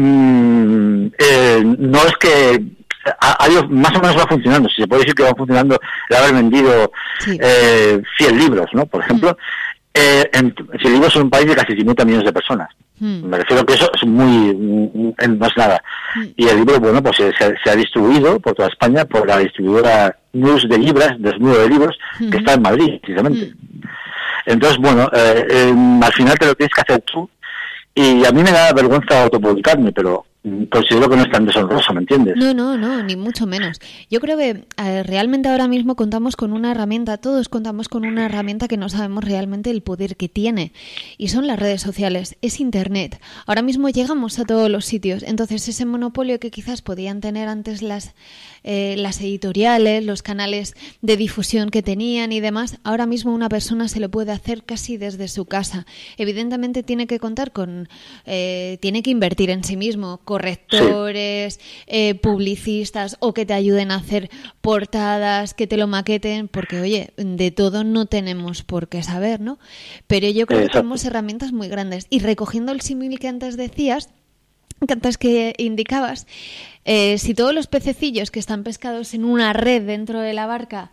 no es que más o menos va funcionando, si se puede decir que va funcionando el haber vendido 100 libros, ¿no? Por ejemplo, si el libro es un país de casi 50 millones de personas. Me refiero que eso es no es nada. Y el libro, bueno, pues se ha distribuido por toda España por la distribuidora Neus de Libras, Desnudo de Libros, que está en Madrid, precisamente. Entonces, bueno, al final te lo tienes que hacer tú. Y a mí me da vergüenza autopublicarme, pero considero que no es tan deshonroso, ¿me entiendes? No, ni mucho menos. Yo creo que realmente ahora mismo contamos con una herramienta, todos contamos con una herramienta que no sabemos realmente el poder que tiene. Y son las redes sociales, es Internet. Ahora mismo llegamos a todos los sitios. Entonces ese monopolio que quizás podían tener antes las editoriales, los canales de difusión que tenían y demás, ahora mismo una persona se lo puede hacer casi desde su casa. Evidentemente tiene que contar con, tiene que invertir en sí mismo, correctores, publicistas o que te ayuden a hacer portadas, que te lo maqueten, porque oye, de todo no tenemos por qué saber, ¿no? Pero yo creo que tenemos herramientas muy grandes. Y recogiendo el símil que antes decías, que antes que indicabas, si todos los pececillos que están pescados en una red dentro de la barca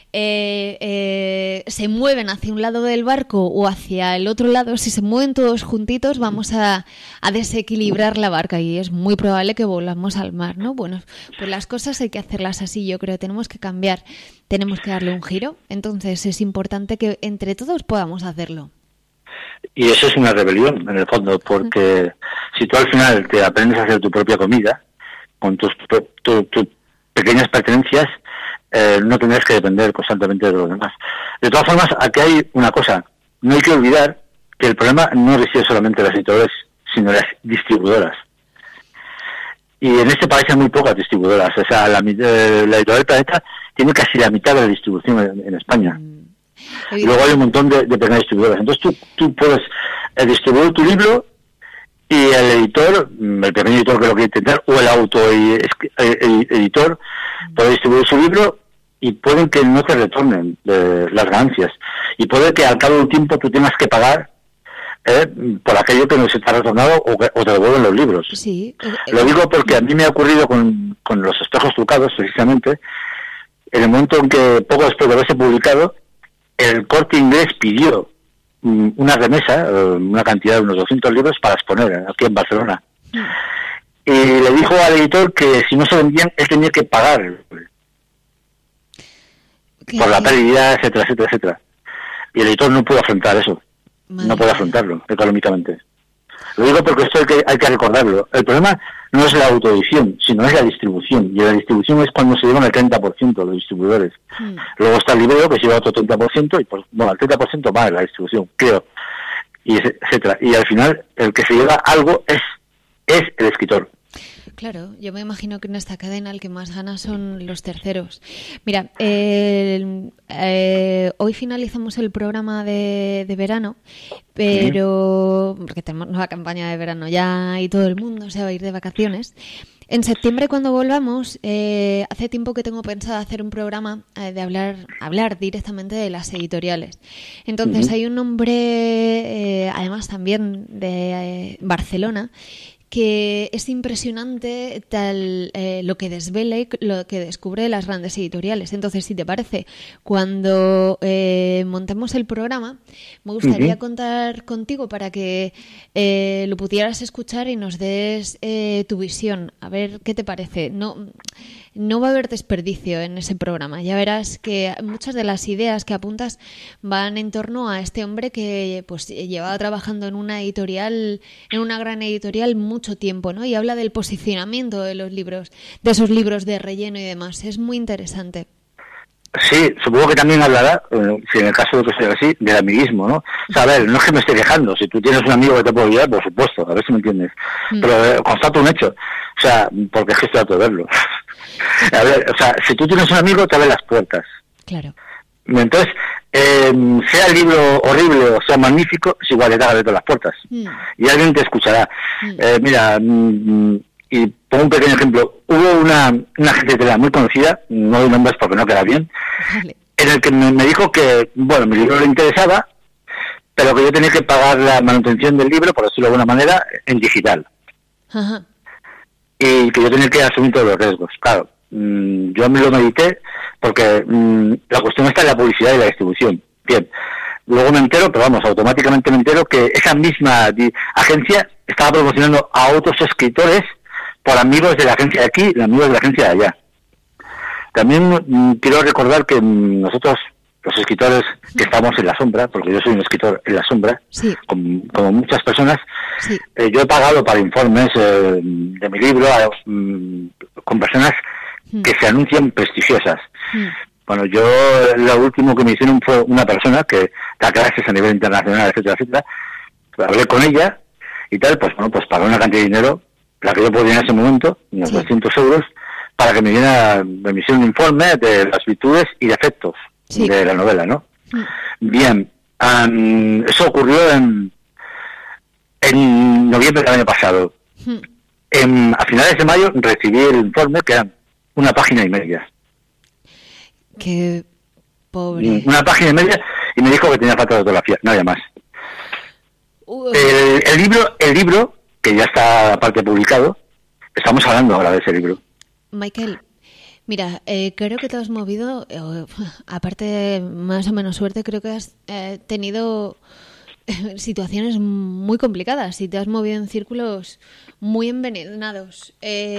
se mueven hacia un lado del barco o hacia el otro lado, si se mueven todos juntitos vamos a desequilibrar la barca y es muy probable que volvamos al mar, ¿no? Bueno, pues las cosas hay que hacerlas así, yo creo, tenemos que cambiar, tenemos que darle un giro, entonces es importante que entre todos podamos hacerlo. Y eso es una rebelión, en el fondo, porque si tú al final te aprendes a hacer tu propia comida, con tus pequeñas pertenencias, no tendrás que depender constantemente de los demás. De todas formas, aquí hay una cosa, no hay que olvidar que el problema no reside solamente en las editoriales, sino en las distribuidoras. Y en este país hay muy pocas distribuidoras, o sea, la editorial Planeta tiene casi la mitad de la distribución en España. Y luego hay un montón de pequeñas distribuidoras. Entonces tú puedes distribuir tu libro y el editor, el pequeño editor que lo quiere intentar, o el autoeditor puede distribuir su libro y pueden que no te retornen las ganancias. Y puede que al cabo de un tiempo tú tengas que pagar por aquello que no se te ha retornado o te devuelven los libros. Sí. Lo digo porque a mí me ha ocurrido con los espejos trucados, precisamente, en el momento en que poco después de haberse publicado, el Corte Inglés pidió una remesa, una cantidad de unos 200 libros para exponer aquí en Barcelona. Y le dijo al editor que si no se vendían, él tenía que pagar por la pérdida, etcétera, etcétera, etcétera. Y el editor no pudo afrontar eso. No puede afrontarlo económicamente. Lo digo porque esto hay que recordarlo. El problema no es la autoedición, sino es la distribución. Y la distribución es cuando se llevan el 30% los distribuidores. Luego está el librero, que se lleva otro 30%, y pues, bueno, el 30% va en la distribución, creo, y etcétera. Y al final, el que se lleva algo es el escritor. Claro, yo me imagino que en esta cadena el que más gana son los terceros. Mira, hoy finalizamos el programa de verano, pero porque tenemos nueva campaña de verano ya y todo el mundo se va a ir de vacaciones. En septiembre, cuando volvamos, hace tiempo que tengo pensado hacer un programa de hablar directamente de las editoriales. Entonces hay un hombre, además también de Barcelona, que es impresionante lo que desvela y lo que descubre las grandes editoriales. Entonces, si te parece, cuando montemos el programa, me gustaría contar contigo para que lo pudieras escuchar y nos des tu visión. A ver qué te parece. No va a haber desperdicio en ese programa. Ya verás que muchas de las ideas que apuntas van en torno a este hombre que pues llevaba trabajando en una editorial, en una gran editorial mucho tiempo, ¿no? Y habla del posicionamiento de los libros, de esos libros de relleno y demás. Es muy interesante. Sí, supongo que también hablará, si en el caso de que sea así, del amiguismo, ¿no? O sea, a ver, no es que me esté quejando. Si tú tienes un amigo que te puede ayudar, por supuesto, a ver si me entiendes. Pero constato un hecho. O sea, porque es que estoy harto de verlo. A ver, o sea, si tú tienes un amigo, te abre las puertas. Claro. Entonces, sea el libro horrible o sea magnífico, es igual, le da abierto las puertas. Y alguien te escuchará. Mira, y pongo un pequeño ejemplo. Hubo una agencia de muy conocida, no doy nombres porque no queda bien, en el que me dijo que, bueno, mi libro le interesaba, pero que yo tenía que pagar la manutención del libro, por decirlo de alguna manera, en digital. Ajá. Y que yo tenía que asumir todos los riesgos. Claro, yo me lo medité porque la cuestión está en la publicidad y la distribución. Bien, luego me entero, pero vamos, automáticamente me entero que esa misma agencia estaba promocionando a otros escritores por amigos de la agencia de aquí y amigos de la agencia de allá. También quiero recordar que nosotros, los escritores que estamos en la sombra, porque yo soy un escritor en la sombra, sí, como muchas personas, sí, yo he pagado para informes de mi libro con personas que se anuncian prestigiosas. Bueno, yo lo último que me hicieron fue una persona que da clases a nivel internacional, etcétera, etcétera. Hablé con ella y tal, pues bueno, pues pagué una cantidad de dinero, la que yo podía en ese momento, unos 200 euros, para que me hiciera un informe de las virtudes y defectos de la novela, ¿no? Bien, eso ocurrió en noviembre del año pasado. A finales de mayo recibí el informe, que era 1 página y media. Qué pobre. 1 página y media, y me dijo que tenía falta de ortografía, nada más. El libro, que ya está aparte publicado, estamos hablando ahora de ese libro. Michael, mira, creo que te has movido, aparte más o menos suerte, creo que has tenido situaciones muy complicadas y te has movido en círculos muy envenenados.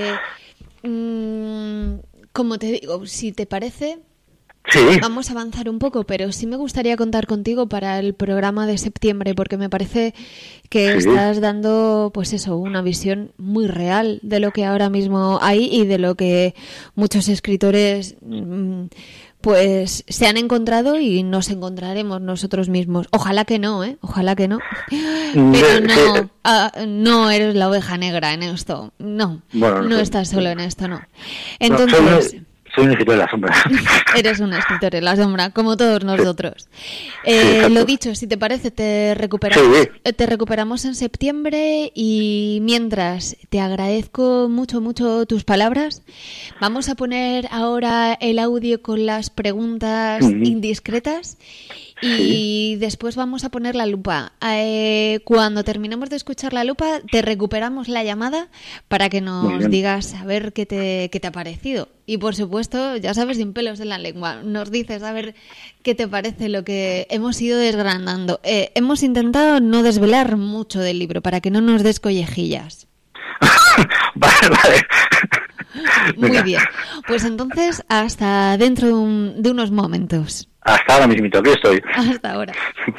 Como te digo, si te parece, vamos a avanzar un poco, pero sí me gustaría contar contigo para el programa de septiembre, porque me parece que estás dando, pues eso, una visión muy real de lo que ahora mismo hay y de lo que muchos escritores pues se han encontrado y nos encontraremos nosotros mismos. Ojalá que no, ojalá que no. Pero no eres la oveja negra en esto. No, bueno, no estás solo en esto, no. Entonces... Soy un escritor en la sombra. Eres un escritor en la sombra, como todos nosotros. Lo dicho, si te parece, te recuperamos en septiembre y mientras te agradezco mucho, mucho tus palabras, vamos a poner ahora el audio con las preguntas indiscretas y después vamos a poner la lupa. Cuando terminemos de escuchar la lupa, te recuperamos la llamada para que nos digas a ver qué te ha parecido. Y por supuesto, ya sabes, sin pelos en la lengua, nos dices a ver qué te parece lo que hemos ido desgranando. Hemos intentado no desvelar mucho del libro para que no nos des collejillas. Vale. Muy bien. Pues entonces, hasta dentro de unos momentos. Hasta ahora mismito, aquí estoy. Hasta ahora.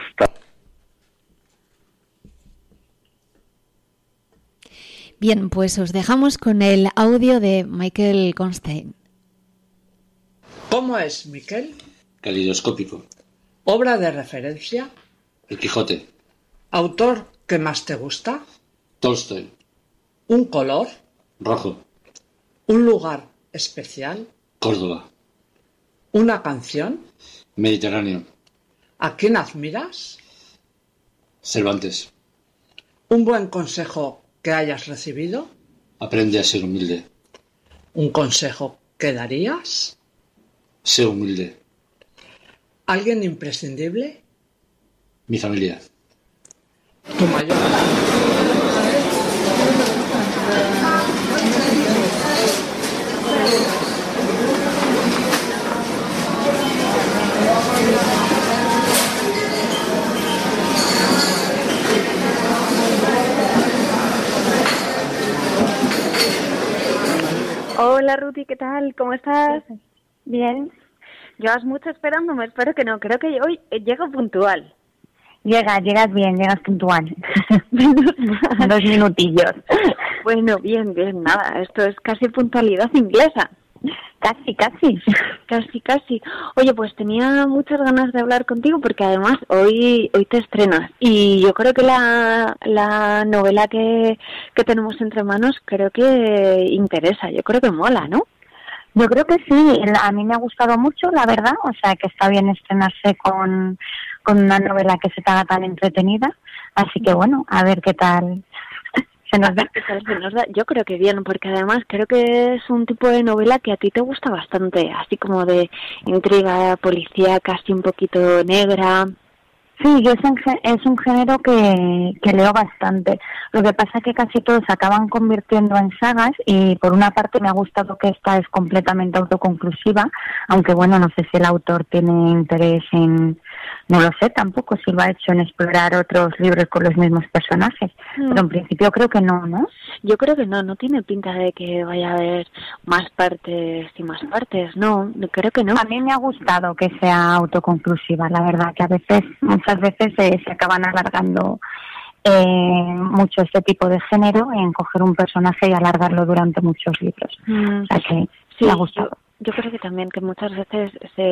Bien, pues os dejamos con el audio de Michael Constein. ¿Cómo es, Miquel? Calidoscópico. ¿Obra de referencia? El Quijote. ¿Autor que más te gusta? Tolstoy. ¿Un color? Rojo. ¿Un lugar especial? Córdoba. ¿Una canción? Mediterráneo. ¿A quién admiras? Cervantes. ¿Un buen consejo que hayas recibido? Aprende a ser humilde. ¿Un consejo que darías? Sé humilde. ¿Alguien imprescindible? Mi familia. ¿Tu mayor? Hola Ruti, ¿qué tal? ¿Cómo estás? Bien. Llevas mucho esperándome, espero que no. Creo que hoy llego puntual. Llegas bien, llegas puntual. 2 minutillos. Bueno, bien, nada. Esto es casi puntualidad inglesa. Casi. Oye, pues tenía muchas ganas de hablar contigo porque además hoy te estrenas. Y yo creo que la novela que tenemos entre manos creo que interesa. Yo creo que mola, ¿no? Yo creo que sí. A mí me ha gustado mucho, la verdad. O sea, que está bien estrenarse con una novela que se te haga tan entretenida. Así que bueno, a ver qué tal se nos da. Yo creo que bien, porque además creo que es un tipo de novela que a ti te gusta bastante, así como de intriga policíaca, casi un poquito negra. Sí, es un género que leo bastante. Lo que pasa es que casi todos se acaban convirtiendo en sagas y por una parte me ha gustado que esta es completamente autoconclusiva, aunque bueno, no sé si el autor tiene interés en No lo sé tampoco si lo ha hecho en explorar otros libros con los mismos personajes, pero en principio creo que no, ¿no? Yo creo que no tiene pinta de que vaya a haber más partes y más partes, no, creo que no. A mí me ha gustado que sea autoconclusiva, la verdad, que muchas veces se acaban alargando mucho este tipo de género en coger un personaje y alargarlo durante muchos libros. O sea que sí, me ha gustado. Yo creo que también que muchas veces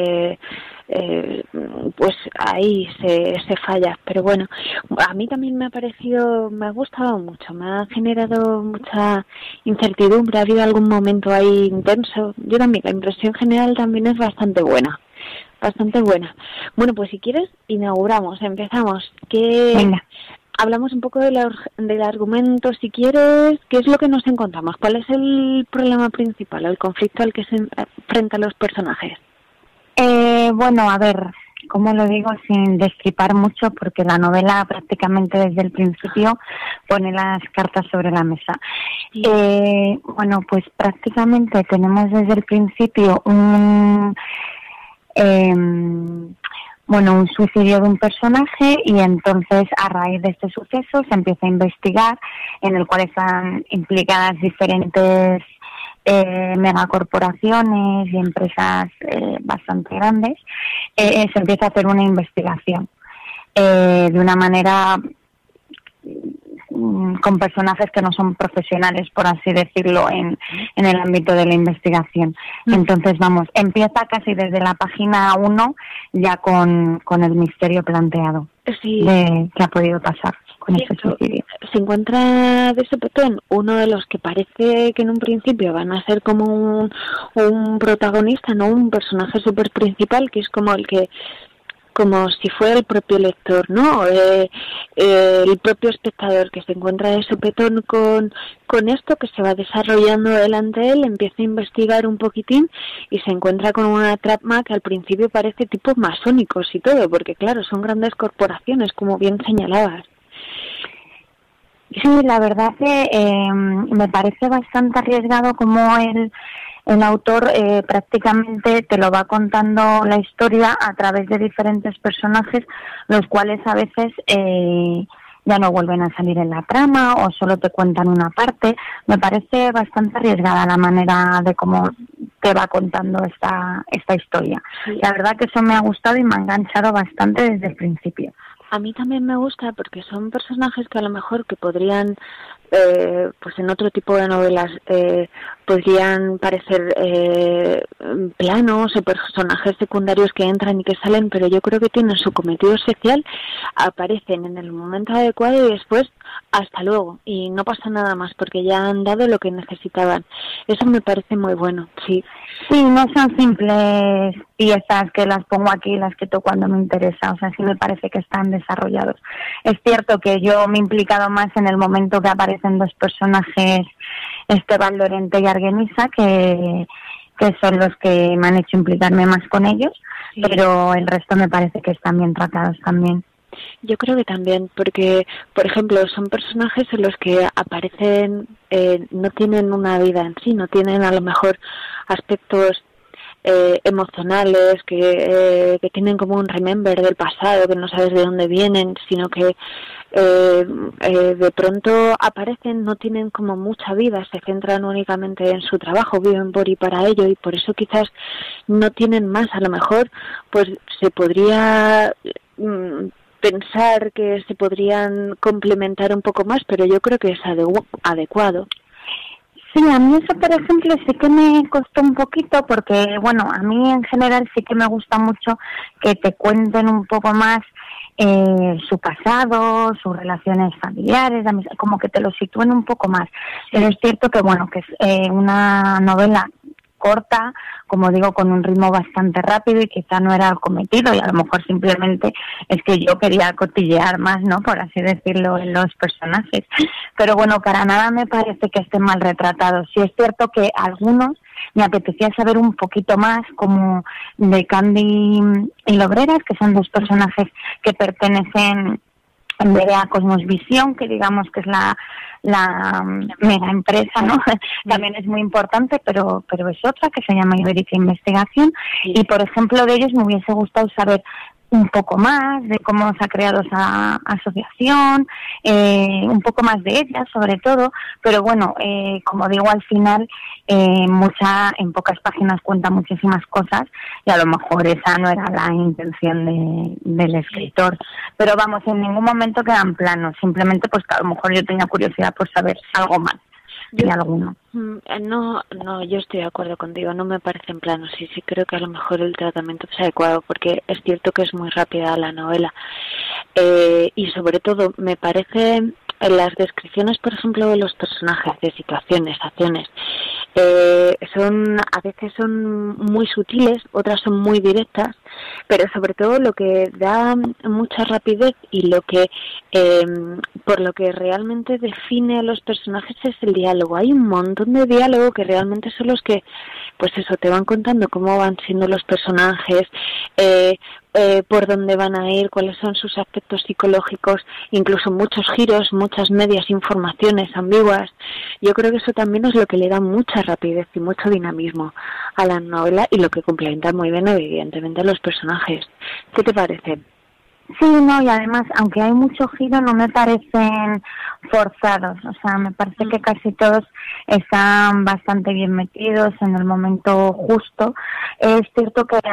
pues ahí se falla, pero bueno, a mí también me ha gustado mucho, me ha generado mucha incertidumbre, ha habido algún momento ahí intenso. Yo también, la impresión general también es bastante buena. Bueno, pues si quieres, empezamos. Venga. Hablamos un poco del argumento, si quieres. ¿Qué es lo que nos encontramos? ¿Cuál es el problema principal, el conflicto al que se enfrentan los personajes? Bueno, a ver, ¿cómo lo digo sin destripar mucho? Porque la novela prácticamente desde el principio pone las cartas sobre la mesa. Sí. Bueno, pues prácticamente tenemos desde el principio un suicidio de un personaje, y entonces a raíz de este suceso se empieza a investigar, en el cual están implicadas diferentes megacorporaciones y empresas bastante grandes. Se empieza a hacer una investigación de una manera con personajes que no son profesionales, por así decirlo, en el ámbito de la investigación. Entonces, empieza casi desde la página 1 ya con el misterio planteado de qué ha podido pasar con ese suicidio. Se encuentra de sopetón uno de los que parece que en un principio van a ser como un protagonista, no un personaje súper principal, que es como el que, como si fuera el propio lector, ¿no? El propio espectador que se encuentra de sopetón con esto que se va desarrollando delante de él, empieza a investigar un poquitín y se encuentra con una trama que al principio parece tipo masónicos y todo, porque claro, son grandes corporaciones, como bien señalabas. Sí, la verdad que me parece bastante arriesgado como el autor prácticamente te lo va contando la historia a través de diferentes personajes, los cuales a veces ya no vuelven a salir en la trama o solo te cuentan una parte. Me parece bastante arriesgada la manera de cómo te va contando esta historia. Sí. La verdad que eso me ha gustado y me ha enganchado bastante desde el principio. A mí también me gusta porque son personajes que a lo mejor que podrían, pues en otro tipo de novelas, podrían parecer planos o personajes secundarios que entran y que salen, pero yo creo que tienen su cometido especial, aparecen en el momento adecuado y después hasta luego, y no pasa nada más porque ya han dado lo que necesitaban. Eso me parece muy bueno, sí. Sí, no son simples piezas que las pongo aquí y las quito cuando me interesa, o sea, sí me parece que están desarrollados. Es cierto que yo me he implicado más en el momento que aparecen dos personajes, Esteban Lorente y Argemisa, que son los que me han hecho implicarme más con ellos, sí. Pero el resto me parece que están bien tratados también. Yo creo que también, porque, por ejemplo, son personajes en los que aparecen, no tienen una vida en sí, no tienen a lo mejor aspectos emocionales que tienen como un remember del pasado, que no sabes de dónde vienen, sino que de pronto aparecen, no tienen como mucha vida, se centran únicamente en su trabajo, viven por y para ello, y por eso quizás no tienen más. A lo mejor pues se podría pensar que se podrían complementar un poco más, pero yo creo que es adecuado. Sí, a mí eso, por ejemplo, sí que me costó un poquito porque, bueno, a mí en general sí que me gusta mucho que te cuenten un poco más su pasado, sus relaciones familiares, como que te lo sitúen un poco más. Pero es cierto que, bueno, que es una novela corta, como digo, con un ritmo bastante rápido y quizá no era el cometido, y a lo mejor simplemente es que yo quería cotillear más, ¿no?, por así decirlo, en los personajes. Pero bueno, para nada me parece que estén mal retratados. Sí es cierto que algunos me apetecía saber un poquito más, como de Candy y Lobreras, que son dos personajes que pertenecen en vez a Cosmos Visión, que digamos que es la la mega empresa, ¿no? También es muy importante, pero es otra que se llama Ibérica Investigación. Y, por ejemplo, de ellos me hubiese gustado saber un poco más de cómo se ha creado esa asociación, un poco más de ella sobre todo, pero bueno, como digo, al final en pocas páginas cuenta muchísimas cosas y a lo mejor esa no era la intención del escritor, pero vamos, en ningún momento quedan planos, simplemente pues que a lo mejor yo tenía curiosidad por saber algo más. ¿Y alguno? No, yo estoy de acuerdo contigo, no me parece en plano, sí creo que a lo mejor el tratamiento es adecuado, porque es cierto que es muy rápida la novela, y sobre todo me parece las descripciones, por ejemplo, de los personajes, de situaciones, acciones, a veces son muy sutiles, otras son muy directas, pero sobre todo lo que da mucha rapidez y lo que por lo que realmente define a los personajes es el diálogo. Hay un montón de diálogo que realmente son los que, pues eso, te van contando cómo van siendo los personajes, por dónde van a ir, cuáles son sus aspectos psicológicos, incluso muchos giros, muchas medias informaciones ambiguas. Yo creo que eso también es lo que le da mucha rapidez y mucho dinamismo a la novela y lo que complementa muy bien, evidentemente, a los personajes. ¿Qué te parece? Sí, no, y además, aunque hay mucho giro, no me parecen forzados, o sea, me parece que casi todos están bastante bien metidos en el momento justo. Es cierto que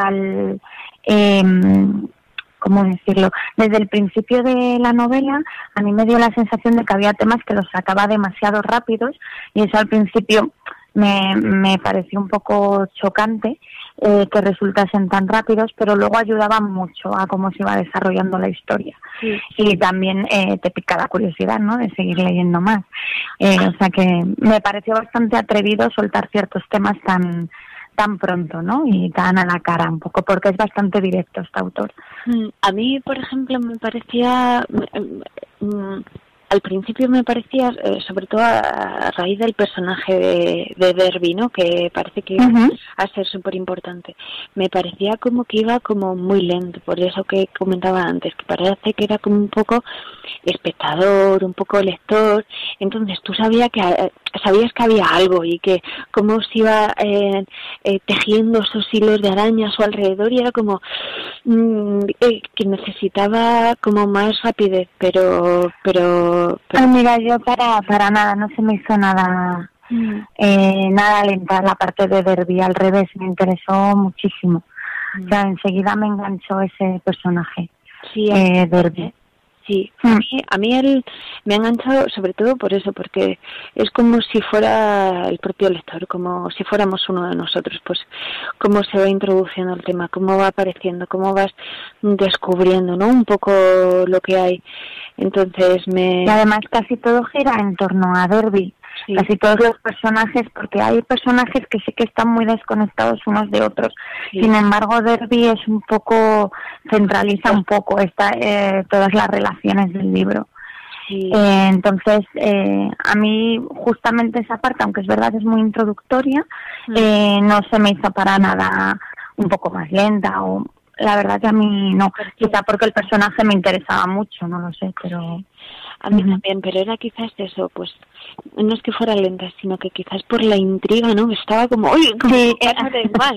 ¿cómo decirlo? Desde el principio de la novela, a mí me dio la sensación de que había temas que los sacaba demasiado rápidos, y eso al principio me pareció un poco chocante, que resultasen tan rápidos, pero luego ayudaban mucho a cómo se iba desarrollando la historia. Sí. Y también te pica la curiosidad, ¿no?, de seguir leyendo más. O sea que me pareció bastante atrevido soltar ciertos temas tan pronto, ¿no?, y tan a la cara un poco, porque es bastante directo este autor. A mí, por ejemplo, me parecía... al principio me parecía, sobre todo a raíz del personaje de Derby, ¿no?, que parece que iba a ser súper importante, me parecía como que iba como muy lento, por eso que comentaba antes, que parece que era como un poco espectador, un poco lector, entonces tú sabías que había algo y que cómo se iba tejiendo esos hilos de araña a su alrededor, y era como que necesitaba como más rapidez, pero... Ay, mira, yo para nada, no se me hizo nada lenta la parte de Derby, al revés, me interesó muchísimo. O sea, enseguida me enganchó ese personaje, Derby. Sí, a mí él me ha enganchado sobre todo por eso, porque es como si fuera el propio lector, como si fuéramos uno de nosotros, pues cómo se va introduciendo el tema, cómo va apareciendo, cómo vas descubriendo, ¿no?, un poco lo que hay. Entonces Y además casi todo gira en torno a Derby. Sí. Casi todos los personajes, porque hay personajes que sí que están muy desconectados unos de otros. Sí. Sin embargo, Derby es un poco, centraliza un poco todas las relaciones del libro. Sí. Entonces, a mí justamente esa parte, aunque es verdad que es muy introductoria, no se me hizo para nada un poco más lenta, o la verdad que a mí no, quizá porque el personaje me interesaba mucho, no lo sé, pero... A mí también, pero era quizás eso, pues no es que fuera lenta, sino que quizás por la intriga, ¿no? Estaba como, ¡ay! Sí, pásate mal,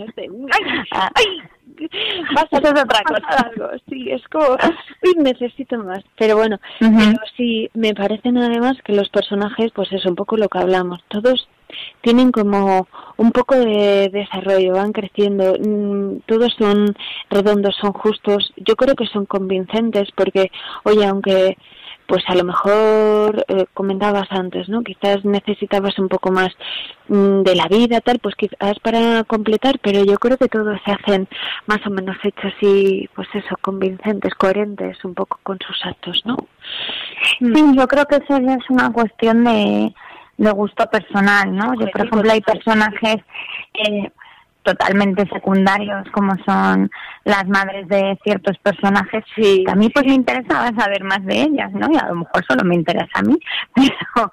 ¡ay! Pásate de otra cosa, algo. Sí, es como, ¡uy! Necesito más. Pero bueno, pero sí, me parecen además que los personajes, pues es un poco lo que hablamos, todos tienen como un poco de desarrollo, van creciendo, todos son redondos, son justos, yo creo que son convincentes, porque, oye, aunque... pues a lo mejor comentabas antes, ¿no?, quizás necesitabas un poco más de la vida, tal, pues quizás para completar, pero yo creo que todos se hacen más o menos hechos y, pues eso, convincentes, coherentes un poco con sus actos, ¿no? Sí, yo creo que eso ya es una cuestión de gusto personal, ¿no? Yo, por ejemplo, hay personajes totalmente secundarios, como son las madres de ciertos personajes, que a mí pues me interesaba saber más de ellas, ¿no? Y a lo mejor solo me interesa a mí, pero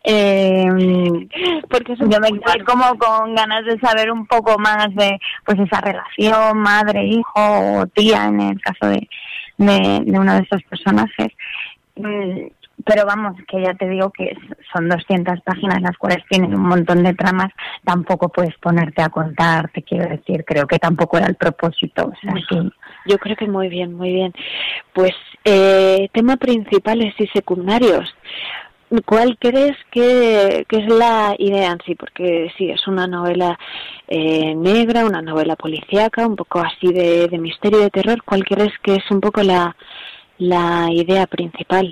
porque yo me quedé como con ganas de saber un poco más de pues esa relación madre-hijo o tía, en el caso de uno de esos personajes. Pero vamos, que ya te digo que son 200 páginas las cuales tienen un montón de tramas, tampoco puedes ponerte a contar, te quiero decir, creo que tampoco era el propósito. O sea, que... Yo creo que muy bien, muy bien. Pues tema principales y secundarios. ¿Cuál crees que es la idea en sí? Porque sí, es una novela negra, una novela policíaca, un poco así de misterio, de terror. ¿Cuál crees que es un poco la idea principal?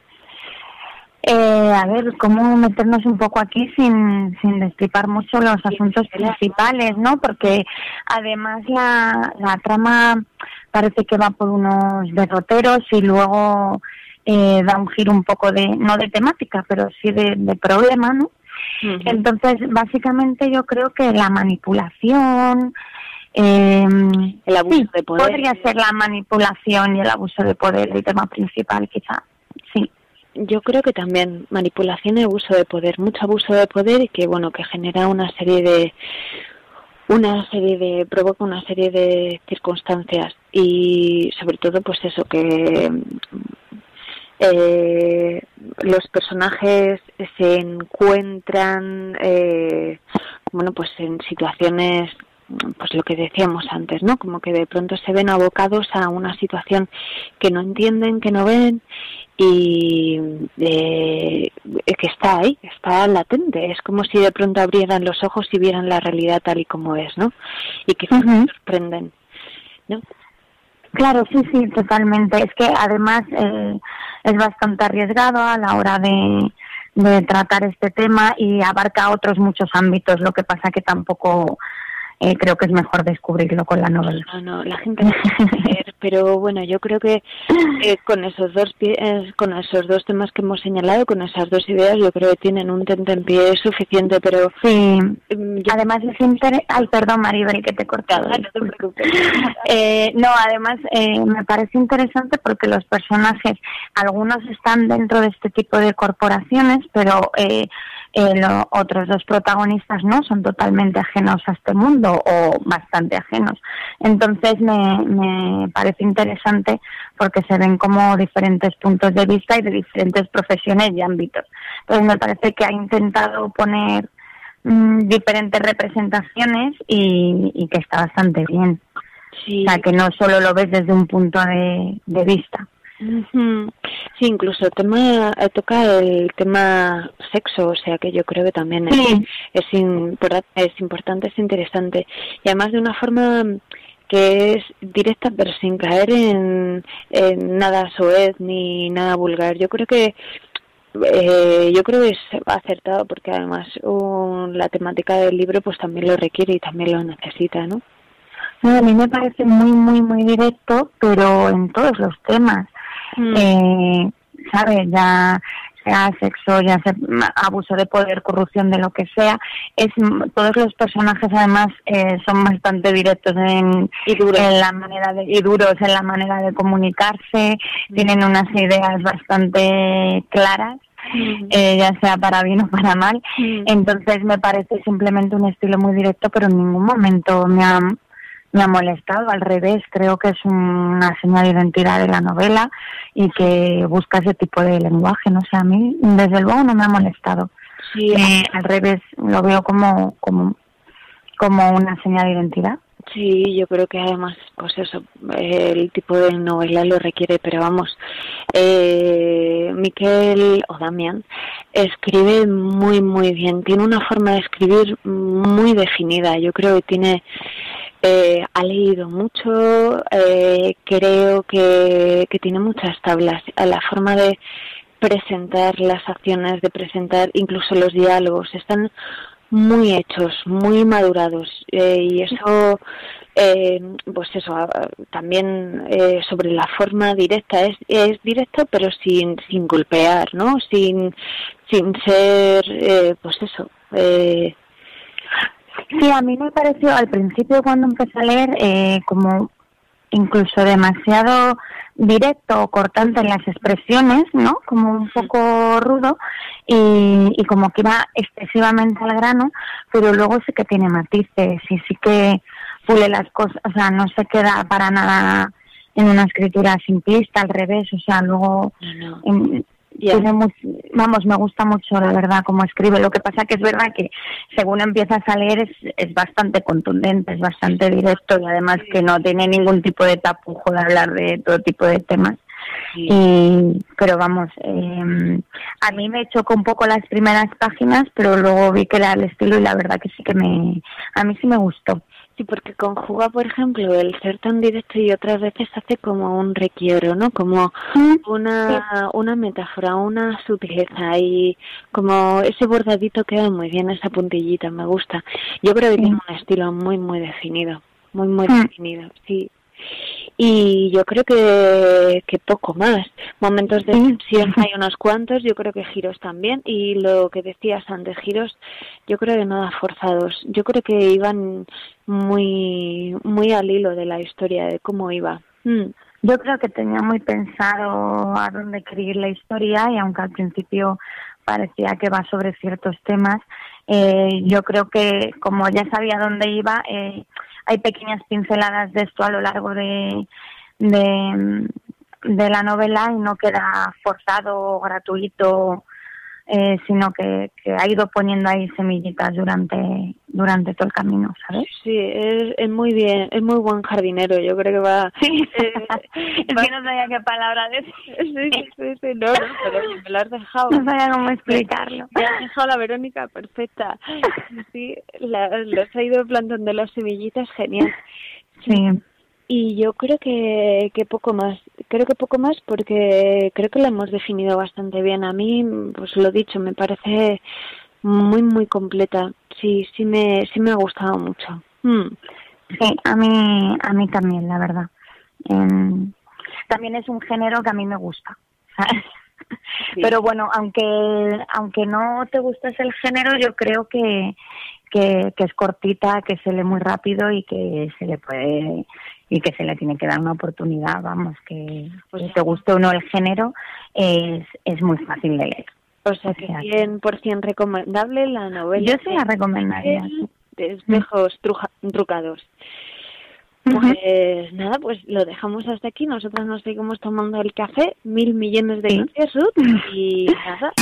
A ver, cómo meternos un poco aquí sin destripar mucho los asuntos principales, ¿no? Porque además la trama parece que va por unos derroteros y luego da un giro un poco no de temática, pero sí de problema, ¿no? Uh-huh. Entonces, básicamente yo creo que la manipulación, el abuso de poder. Podría ser la manipulación y el abuso de poder el tema principal, quizá, sí. Yo creo que también manipulación y abuso de poder, mucho abuso de poder y que bueno, que genera provoca una serie de circunstancias y sobre todo pues eso, que los personajes se encuentran pues en situaciones, pues lo que decíamos antes, ¿no? Como que de pronto se ven abocados a una situación que no entienden, que no ven y que está ahí, está latente. Es como si de pronto abrieran los ojos y vieran la realidad tal y como es, ¿no? Y que se sorprenden, ¿no? Claro, sí, totalmente. Es que además es bastante arriesgado a la hora de tratar este tema y abarca otros muchos ámbitos. Lo que pasa que tampoco creo que es mejor descubrirlo con la novela. No, la gente no puede leer, pero bueno, yo creo que con esos dos temas que hemos señalado, con esas dos ideas, yo creo que tienen un tentempié suficiente, pero... Sí, además es interesante... Ay, perdón, Maribel, que te he cortado. No te preocupes. Además me parece interesante porque los personajes, algunos están dentro de este tipo de corporaciones, pero... los otros dos protagonistas no son totalmente ajenos a este mundo o bastante ajenos. Entonces me parece interesante porque se ven como diferentes puntos de vista y de diferentes profesiones y ámbitos. Entonces me parece que ha intentado poner diferentes representaciones y que está bastante bien. Sí. O sea, que no solo lo ves desde un punto de vista. Sí, incluso toca el tema sexo, o sea que yo creo que también es importante, es interesante y además de una forma que es directa pero sin caer en nada soez ni nada vulgar. Yo creo que es acertado porque además la temática del libro pues también lo requiere y también lo necesita, ¿no? No, a mí me parece muy, muy, muy directo, pero en todos los temas. ¿Sabes? Ya sea sexo, ya sea abuso de poder, corrupción, de lo que sea, todos los personajes además son bastante directos en la manera duros en la manera de comunicarse, tienen unas ideas bastante claras, ya sea para bien o para mal, entonces me parece simplemente un estilo muy directo, pero en ningún momento me ha molestado, al revés, creo que es una señal de identidad de la novela y que busca ese tipo de lenguaje, no sé, a mí desde luego no me ha molestado. Sí. Al revés, lo veo como una señal de identidad. Sí, yo creo que además, pues eso, el tipo de novela lo requiere, pero vamos, Miquel o Damián escribe muy, muy bien, tiene una forma de escribir muy definida, yo creo que tiene... ha leído mucho, creo que tiene muchas tablas. La forma de presentar las acciones, de presentar incluso los diálogos, están muy hechos, muy madurados. Y eso, pues eso, también sobre la forma directa, es directo pero sin golpear, ¿no? Sin ser, pues eso... Sí, a mí me pareció al principio cuando empecé a leer como incluso demasiado directo o cortante en las expresiones, ¿no? Como un poco rudo y como que iba excesivamente al grano, pero luego sí que tiene matices y sí que pule las cosas, o sea, no se queda para nada en una escritura simplista, al revés, o sea, luego me gusta mucho, la verdad, cómo escribe. Lo que pasa que es verdad que según empiezas a leer es bastante contundente, es bastante directo y además que no tiene ningún tipo de tapujo de hablar de todo tipo de temas. Pero vamos, a mí me chocó un poco las primeras páginas, pero luego vi que era el estilo y la verdad que sí que a mí sí me gustó. Sí, porque conjuga, por ejemplo, el ser tan directo y otras veces hace como un requiero, ¿no? Como una metáfora, una sutileza y como ese bordadito queda muy bien, esa puntillita, me gusta. Yo creo que tiene un estilo muy, muy definido, muy definido, sí. Y yo creo que poco más. Momentos de tensión hay unos cuantos, yo creo que giros también. Y lo que decías antes, giros, yo creo que nada forzados. Yo creo que iban muy al hilo de la historia, de cómo iba. Yo creo que tenía muy pensado a dónde quería ir la historia y aunque al principio parecía que va sobre ciertos temas, yo creo que como ya sabía dónde iba, hay pequeñas pinceladas de esto a lo largo de la novela y no queda forzado o gratuito, sino que ha ido poniendo ahí semillitas durante todo el camino, ¿sabes? Sí, es muy bien, es muy buen jardinero, yo creo que va... Sí, es que no sabía qué palabra decir. Sí, no, pero me lo has dejado. No sabía cómo explicarlo. Me has dejado la Verónica perfecta. Sí, los ha ido plantando las semillitas, genial. Sí. Y yo creo que poco más. Creo que poco más porque creo que lo hemos definido bastante bien. A mí, pues lo dicho, me parece muy, muy completa. Sí me ha gustado mucho. Sí, a mí también, la verdad. También es un género que a mí me gusta, ¿sabes? Sí. Pero bueno, aunque no te gustes el género, yo creo que es cortita, que se lee muy rápido y que se le puede y que se le tiene que dar una oportunidad, vamos, que pues te guste o no el género, es muy fácil de leer. O sea que 100% recomendable la novela. Yo sí la recomendaría. De Espejos Trucados. Pues nada, pues lo dejamos hasta aquí. Nosotras nos seguimos tomando el café. 1.000 millones de gracias, Ruth. Y nada,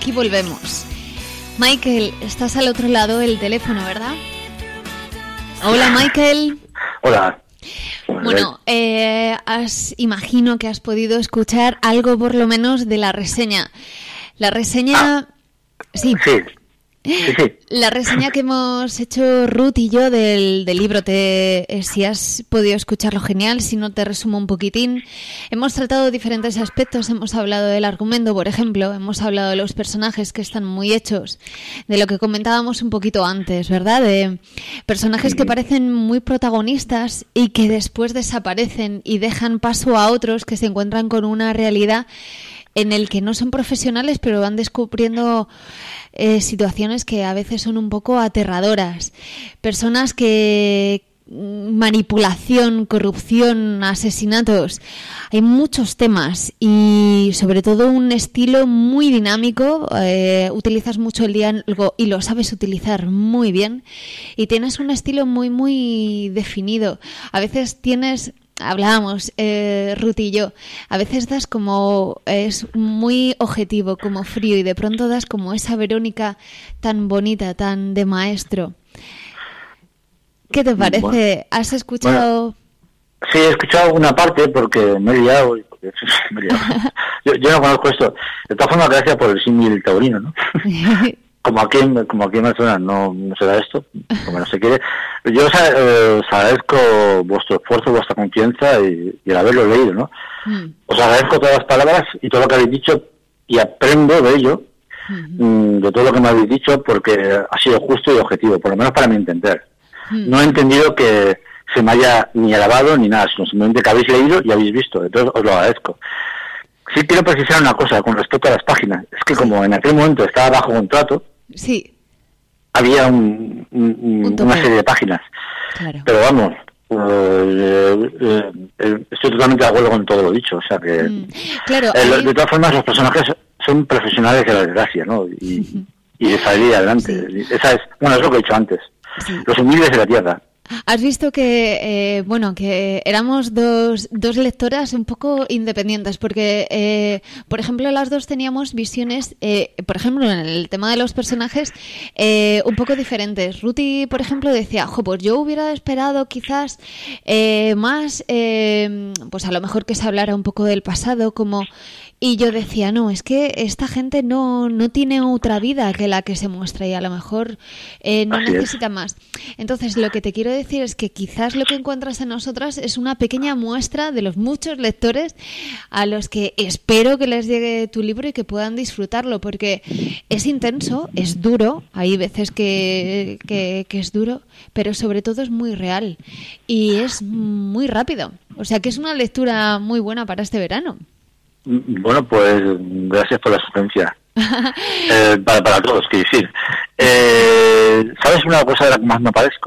aquí volvemos. Michael, estás al otro lado del teléfono, ¿verdad? Hola, Michael. Hola. Bueno, imagino que has podido escuchar algo por lo menos de la reseña. La reseña... Sí. La reseña que hemos hecho Ruth y yo del libro, si has podido escucharlo, genial. Si no, te resumo un poquitín. Hemos tratado diferentes aspectos. Hemos hablado del argumento, por ejemplo. Hemos hablado de los personajes, que están muy hechos. De lo que comentábamos un poquito antes, ¿verdad? De personajes que parecen muy protagonistas y que después desaparecen y dejan paso a otros que se encuentran con una realidad en el que no son profesionales, pero van descubriendo situaciones que a veces son un poco aterradoras. Personas que... manipulación, corrupción, asesinatos. Hay muchos temas y sobre todo un estilo muy dinámico. Utilizas mucho el diálogo y lo sabes utilizar muy bien. Y tienes un estilo muy, muy definido. A veces hablábamos, Ruth y yo, a veces das como, es muy objetivo, como frío, y de pronto das como esa Verónica tan bonita, tan de maestro. ¿Qué te parece? Bueno, ¿has escuchado? Bueno, sí, he escuchado una parte porque me he liado. Yo no conozco esto. De todas formas, gracias por el símil taurino, ¿no? Como aquí en Barcelona no se da esto, como no se quiere. Yo os agradezco vuestro esfuerzo, vuestra confianza y el haberlo leído, ¿no? Os agradezco todas las palabras y todo lo que habéis dicho y aprendo de ello, de todo lo que me habéis dicho, porque ha sido justo y objetivo, por lo menos para mi entender. No he entendido que se me haya ni alabado ni nada, sino simplemente que habéis leído y habéis visto, entonces os lo agradezco. Sí quiero precisar una cosa con respecto a las páginas, es que como en aquel momento estaba bajo contrato, sí, había una serie de páginas, claro. Pero vamos, estoy totalmente de acuerdo con todo lo dicho, o sea que claro, de todas formas los personajes son profesionales de la desgracia, ¿no? Y de salir adelante, esa es lo que he dicho antes. Sí. Los humildes de la tierra. Has visto que, que éramos dos lectoras un poco independientes, porque, por ejemplo, las dos teníamos visiones, por ejemplo, en el tema de los personajes, un poco diferentes. Ruti, por ejemplo, decía, pues yo hubiera esperado quizás más, pues a lo mejor que se hablara un poco del pasado, como... Y yo decía, no, es que esta gente no tiene otra vida que la que se muestra y a lo mejor no necesita más. Entonces, lo que te quiero decir es que quizás lo que encuentras en nosotras es una pequeña muestra de los muchos lectores a los que espero que les llegue tu libro y que puedan disfrutarlo, porque es intenso, es duro, hay veces que es duro, pero sobre todo es muy real y es muy rápido. O sea que es una lectura muy buena para este verano. Bueno, pues gracias por la sugerencia. Para todos, quiero decir. ¿Sabes una cosa de la que más me parezco?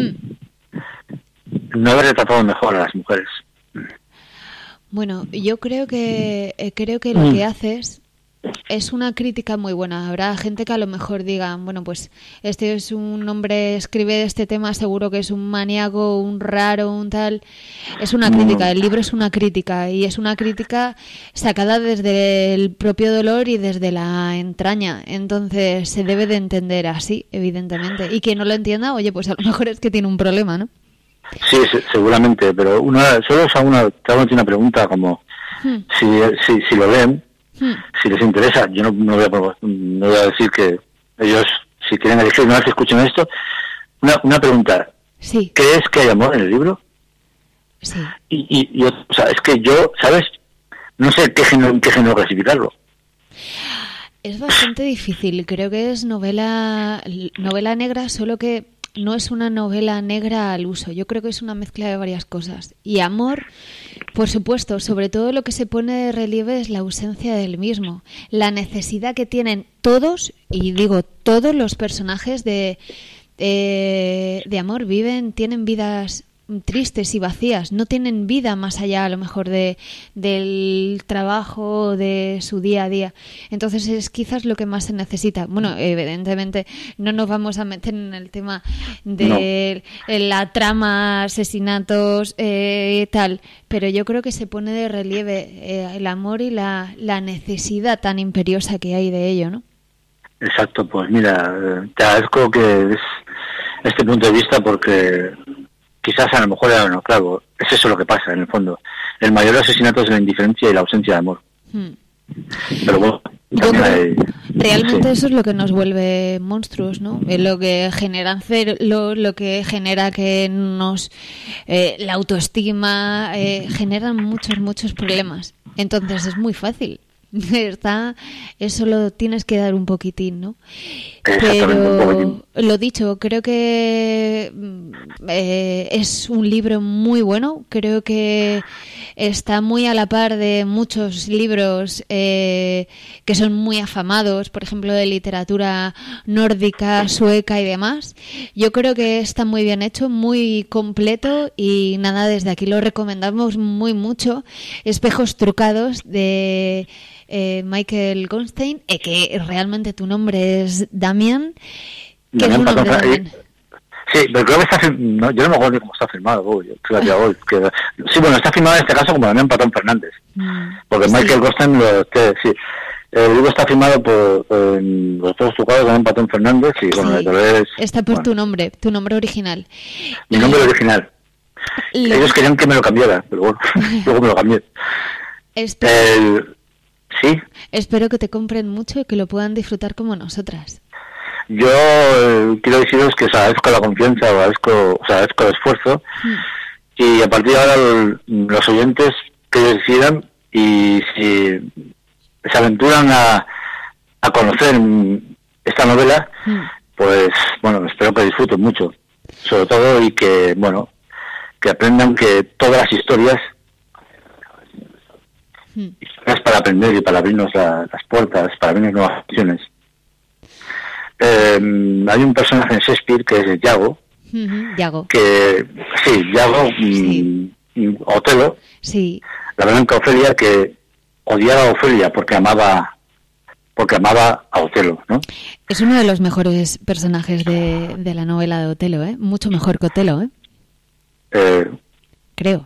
No haber retratado mejor a las mujeres. Bueno, yo creo que lo que haces es una crítica muy buena. Habrá gente que a lo mejor diga, bueno, pues este es un hombre, escribe de este tema, seguro que es un maníaco, un raro, un tal. Es una crítica, el libro es una crítica y es una crítica sacada desde el propio dolor y desde la entraña. Entonces se debe de entender así, evidentemente. Y quien no lo entienda, oye, pues a lo mejor es que tiene un problema, ¿no? Sí, seguramente, pero solo os hago una pregunta como si lo leen. Si les interesa, yo no voy a decir que ellos, si quieren elegir, una vez que escuchen esto, una pregunta. Sí. ¿Crees que hay amor en el libro? Sí. Y o sea, es que yo, ¿sabes? No sé qué género clasificarlo. Es bastante difícil. Creo que es novela negra, solo que no es una novela negra al uso. Yo creo que es una mezcla de varias cosas. Y amor, por supuesto, sobre todo lo que se pone de relieve es la ausencia del mismo. La necesidad que tienen todos, y digo todos los personajes de amor, tienen vidas tristes y vacías, no tienen vida más allá a lo mejor del trabajo, de su día a día. Entonces es quizás lo que más se necesita. Bueno, evidentemente no nos vamos a meter en el tema de la trama, asesinatos, tal, pero yo creo que se pone de relieve el amor y la necesidad tan imperiosa que hay de ello, ¿no? Exacto, pues mira, te agradezco que des este punto de vista porque quizás a lo mejor era no, claro, es eso lo que pasa en el fondo. El mayor asesinato es la indiferencia y la ausencia de amor. Pero bueno, realmente sí. Eso es lo que nos vuelve monstruos, ¿no? Lo que genera lo que genera que nos la autoestima generan muchos problemas. Entonces es muy fácil. Eso lo tienes que dar un poquitín, ¿no? Pero lo dicho, creo que es un libro muy bueno. Creo que está muy a la par de muchos libros que son muy afamados, por ejemplo, de literatura nórdica, sueca y demás. Yo creo que está muy bien hecho, muy completo y nada, desde aquí lo recomendamos mucho. Espejos trucados de Michael Goldstein, que realmente tu nombre es Damián, que es un nombre también. Sí, pero creo que está no, yo no me acuerdo cómo está firmado. Sí, bueno, está firmado en este caso como Damián Patón Fernández, porque sí. Michael Goldstein, sí, el libro está firmado por los Espejos trucados, Damián Patón Fernández, y bueno, sí, está por tu nombre original. Mi nombre original. Ellos querían que me lo cambiara, pero bueno, luego me lo cambié. Sí. Espero que te compren mucho y que lo puedan disfrutar como nosotras. Yo quiero deciros que os agradezco la confianza, os agradezco el esfuerzo y a partir de ahora los oyentes que decidan y si se aventuran a conocer esta novela, pues bueno, espero que disfruten mucho, sobre todo, y que bueno, que aprendan que todas las historias es para aprender y para abrirnos las puertas, para abrirnos nuevas opciones. Hay un personaje en Shakespeare que es Iago, que sí, Iago, Otelo, sí, la blanca Ofelia, que odiaba a Ofelia porque amaba a Otelo, ¿no? Es uno de los mejores personajes de la novela de Otelo, mucho mejor que Otelo, creo.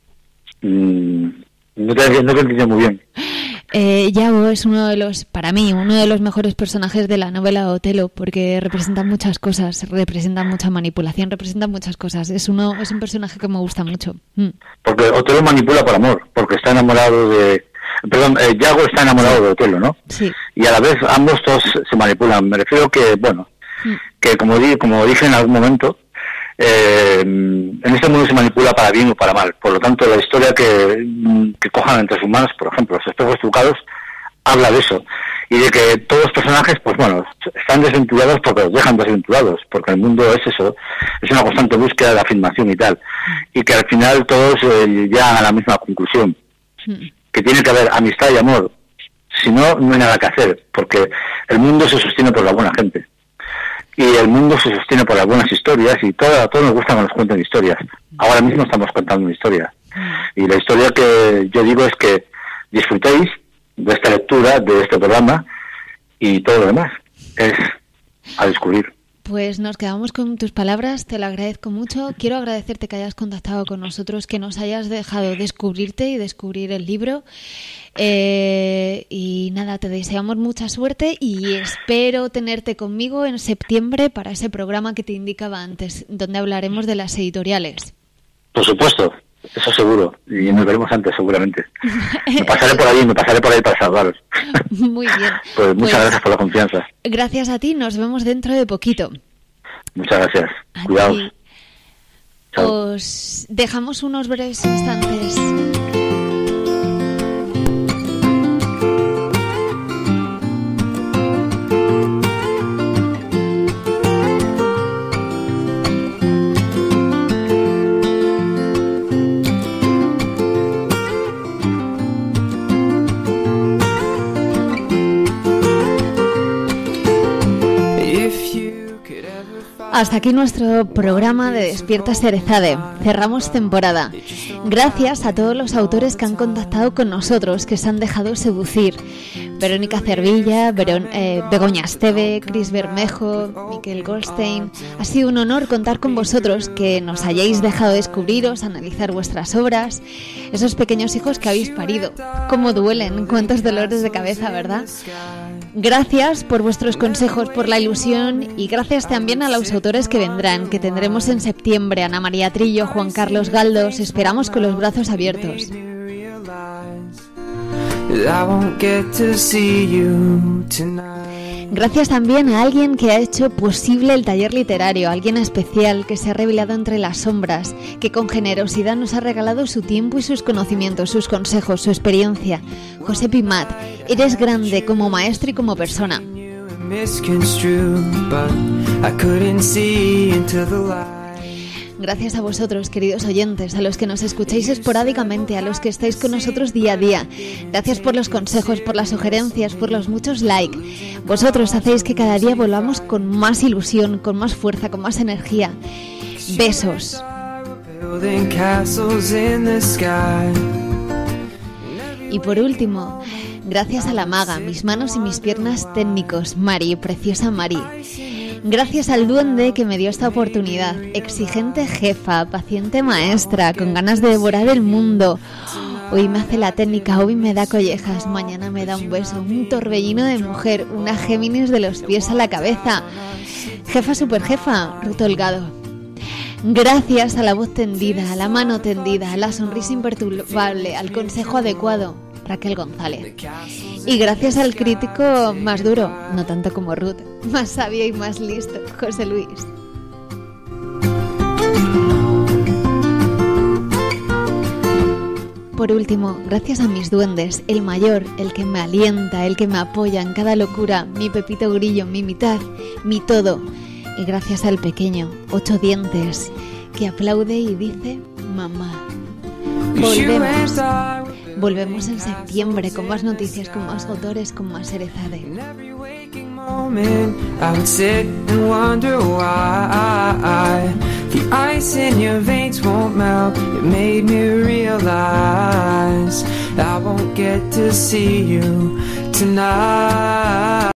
No te entiendo muy bien. Iago es para mí, uno de los mejores personajes de la novela de Otelo, porque representa muchas cosas, representa mucha manipulación, representa muchas cosas. Es un personaje que me gusta mucho. Porque Otelo manipula por amor, porque está enamorado de... Perdón, Iago está enamorado de Otelo, ¿no? Sí. Y a la vez ambos todos se manipulan. Me refiero que, bueno, que como dije en algún momento, en este mundo se manipula para bien o para mal. Por lo tanto, la historia que cojan entre sus manos, por ejemplo, Los Espejos trucados, habla de eso. Y de que todos los personajes, pues bueno, están desventurados porque los dejan desventurados, porque el mundo es eso, es una constante búsqueda de afirmación y tal. Y que al final todos llegan a la misma conclusión, que tiene que haber amistad y amor. Si no, no hay nada que hacer, porque el mundo se sostiene por la buena gente. Y el mundo se sostiene por las buenas historias, y a todos nos gusta que nos cuenten historias. Ahora mismo estamos contando una historia. Y la historia que yo digo es que disfrutéis de esta lectura, de este programa, y todo lo demás es a descubrir. Pues nos quedamos con tus palabras, te lo agradezco mucho. Quiero agradecerte que hayas contactado con nosotros, que nos hayas dejado descubrirte y descubrir el libro. Y nada, te deseamos mucha suerte y espero tenerte conmigo en septiembre para ese programa que te indicaba antes, donde hablaremos de las editoriales. Por supuesto, eso seguro, y nos veremos antes seguramente. Me pasaré por ahí para saludaros. Muy bien. Pues muchas gracias por la confianza. Gracias a ti, nos vemos dentro de poquito. Muchas gracias. Cuidaos. Os dejamos unos breves instantes. Hasta aquí nuestro programa de Despierta Cerezade. Cerramos temporada. Gracias a todos los autores que han contactado con nosotros, que se han dejado seducir. Verónica Cervilla, Begoña Esteve, Cris Bermejo, Michael Goldstein. Ha sido un honor contar con vosotros, que nos hayáis dejado descubriros, analizar vuestras obras, esos pequeños hijos que habéis parido. Cómo duelen, cuántos dolores de cabeza, ¿verdad? Gracias por vuestros consejos, por la ilusión y gracias también a los autores que vendrán, que tendremos en septiembre. Ana María Trillo, Juan Carlos Galdo, os esperamos con los brazos abiertos. Gracias también a alguien que ha hecho posible el taller literario, alguien especial que se ha revelado entre las sombras, que con generosidad nos ha regalado su tiempo y sus conocimientos, sus consejos, su experiencia. José Pimat, eres grande como maestro y como persona. Gracias a vosotros, queridos oyentes, a los que nos escucháis esporádicamente, a los que estáis con nosotros día a día. Gracias por los consejos, por las sugerencias, por los muchos likes. Vosotros hacéis que cada día volvamos con más ilusión, con más fuerza, con más energía. Besos. Y por último, gracias a la maga, mis manos y mis piernas técnicos, Mari, preciosa Mari. Gracias al duende que me dio esta oportunidad. Exigente jefa, paciente maestra, con ganas de devorar el mundo. Hoy me hace la técnica, hoy me da collejas, mañana me da un beso, un torbellino de mujer, una Géminis de los pies a la cabeza. Jefa superjefa, Ruth Holgado. Gracias a la voz tendida, a la mano tendida, a la sonrisa imperturbable, al consejo adecuado, Raquel González. Y gracias al crítico más duro, no tanto como Ruth, más sabio y más listo, José Luis. Por último, gracias a mis duendes, el mayor, el que me alienta, el que me apoya en cada locura, mi Pepito Grillo, mi mitad, mi todo. Y gracias al pequeño, 8 dientes, que aplaude y dice mamá. Volvemos en septiembre con más noticias, con más autores, con más Erezade. I would sit and wonder why the ice in your veins won't melt. It made me realize I won't get to see you tonight.